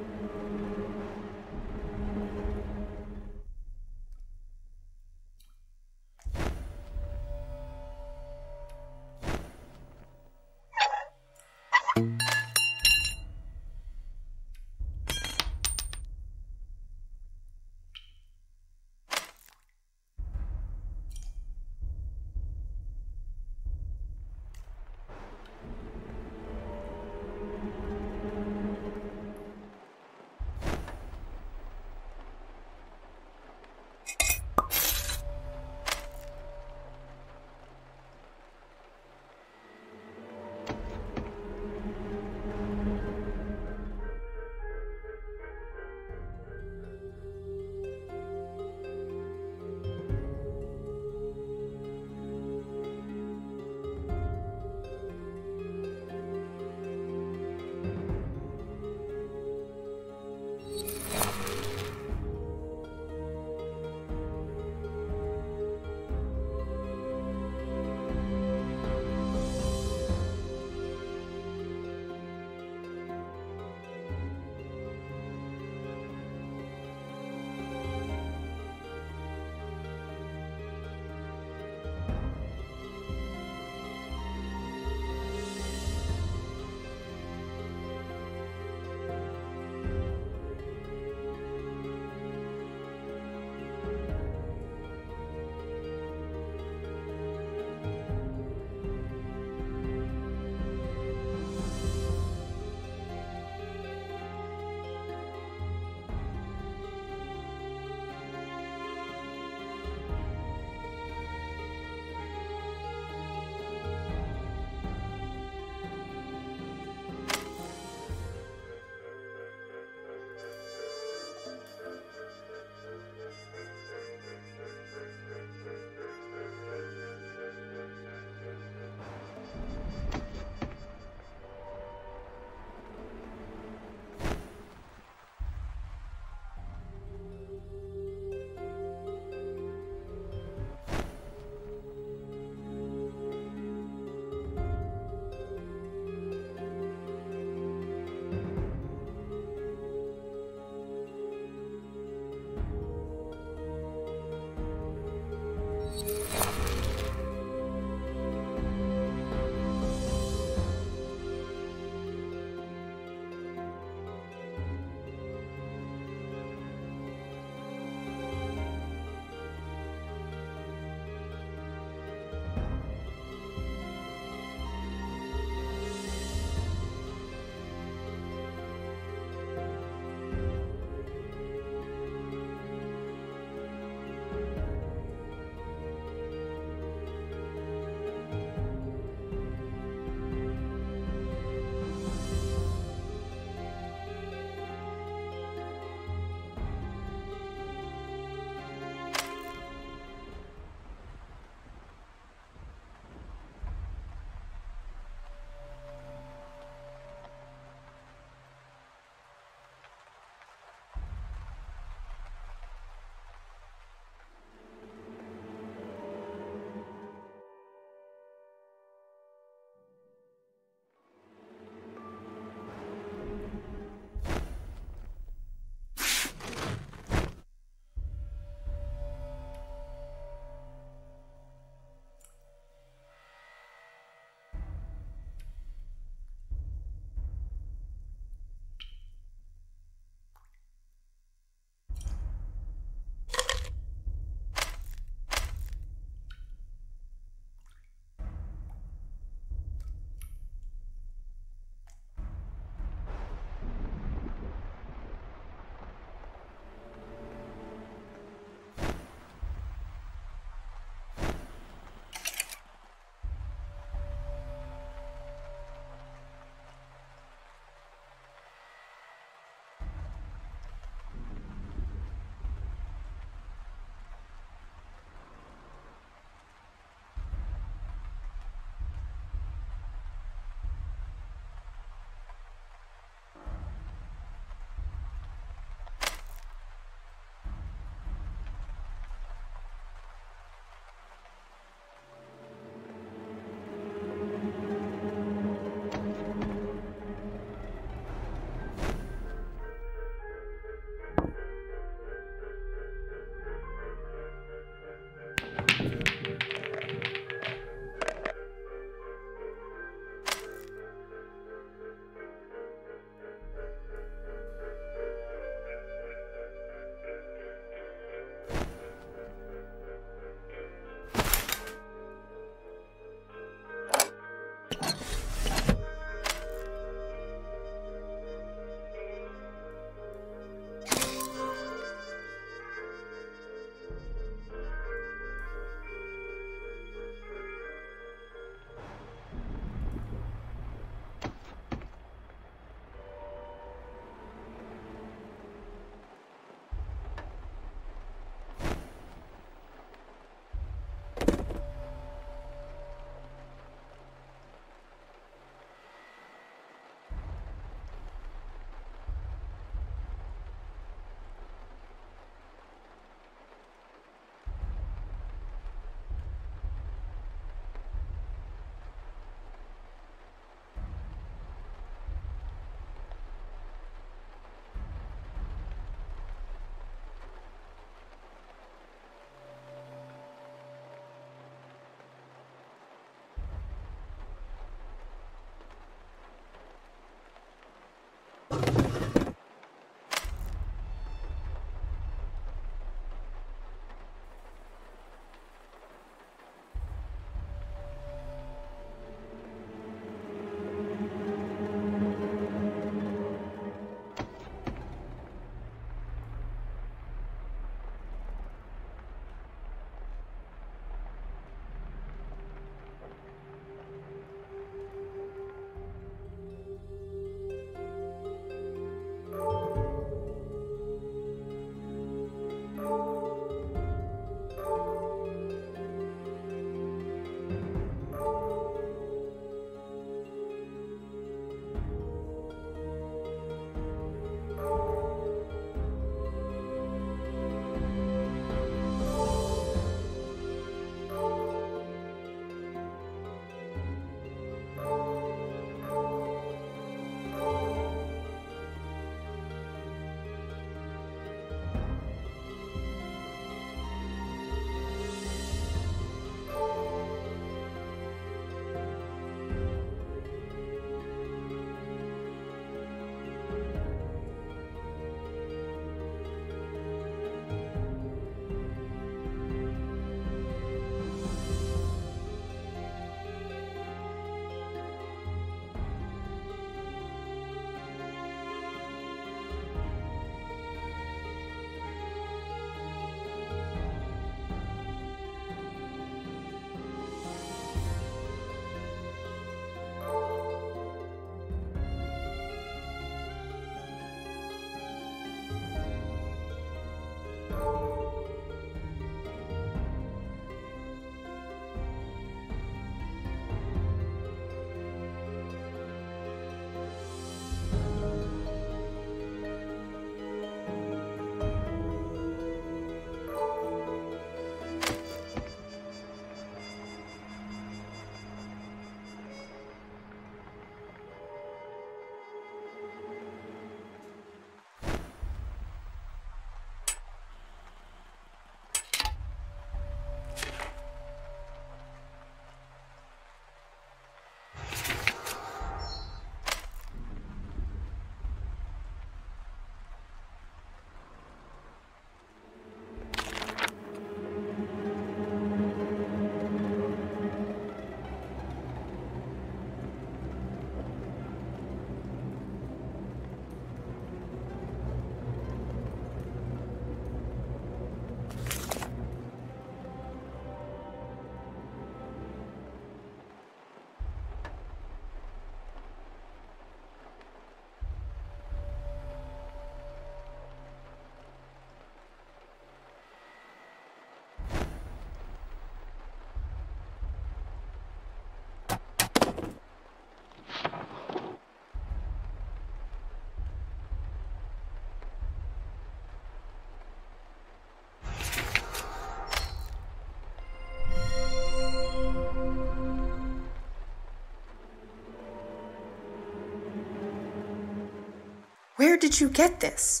Where did you get this?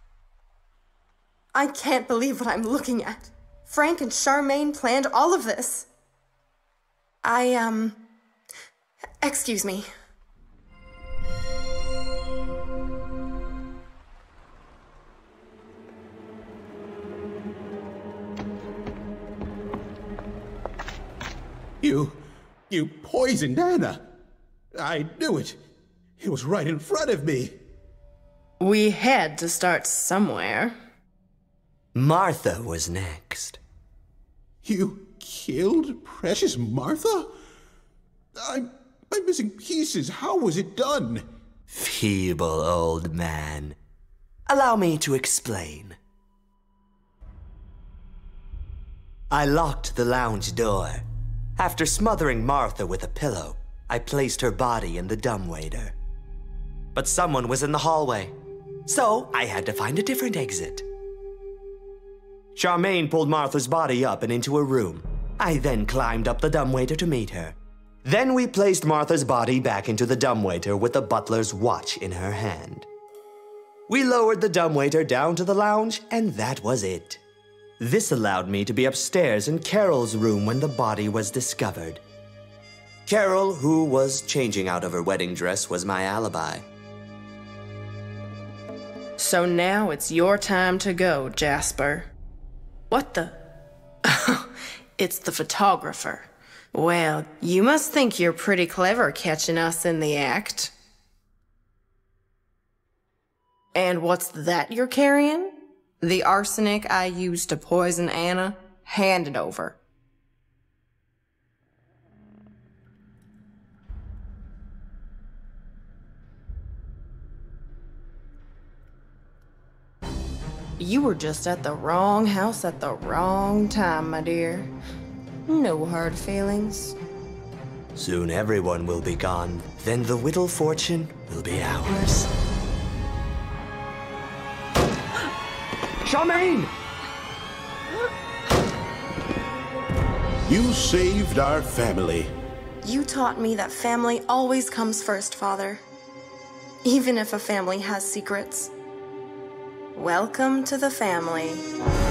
I can't believe what I'm looking at. Frank and Charmaine planned all of this. Excuse me. You poisoned Anna. I knew it. It was right in front of me. We had to start somewhere. Martha was next. You killed precious Martha? I'm missing pieces. How was it done? Feeble old man. Allow me to explain. I locked the lounge door. After smothering Martha with a pillow, I placed her body in the dumbwaiter. But someone was in the hallway, so I had to find a different exit. Charmaine pulled Martha's body up and into a room. I then climbed up the dumbwaiter to meet her. Then we placed Martha's body back into the dumbwaiter with the butler's watch in her hand. We lowered the dumbwaiter down to the lounge, and that was it. This allowed me to be upstairs in Carol's room when the body was discovered. Carol, who was changing out of her wedding dress, was my alibi. So now it's your time to go, Jasper. What the? It's the photographer. Well, you must think you're pretty clever catching us in the act. And what's that you're carrying? The arsenic I used to poison Anna? Hand it over. You were just at the wrong house at the wrong time, my dear. No hard feelings. Soon everyone will be gone, then the Whittle fortune will be ours. Charmaine! You saved our family. You taught me that family always comes first, Father. Even if a family has secrets. Welcome to the family.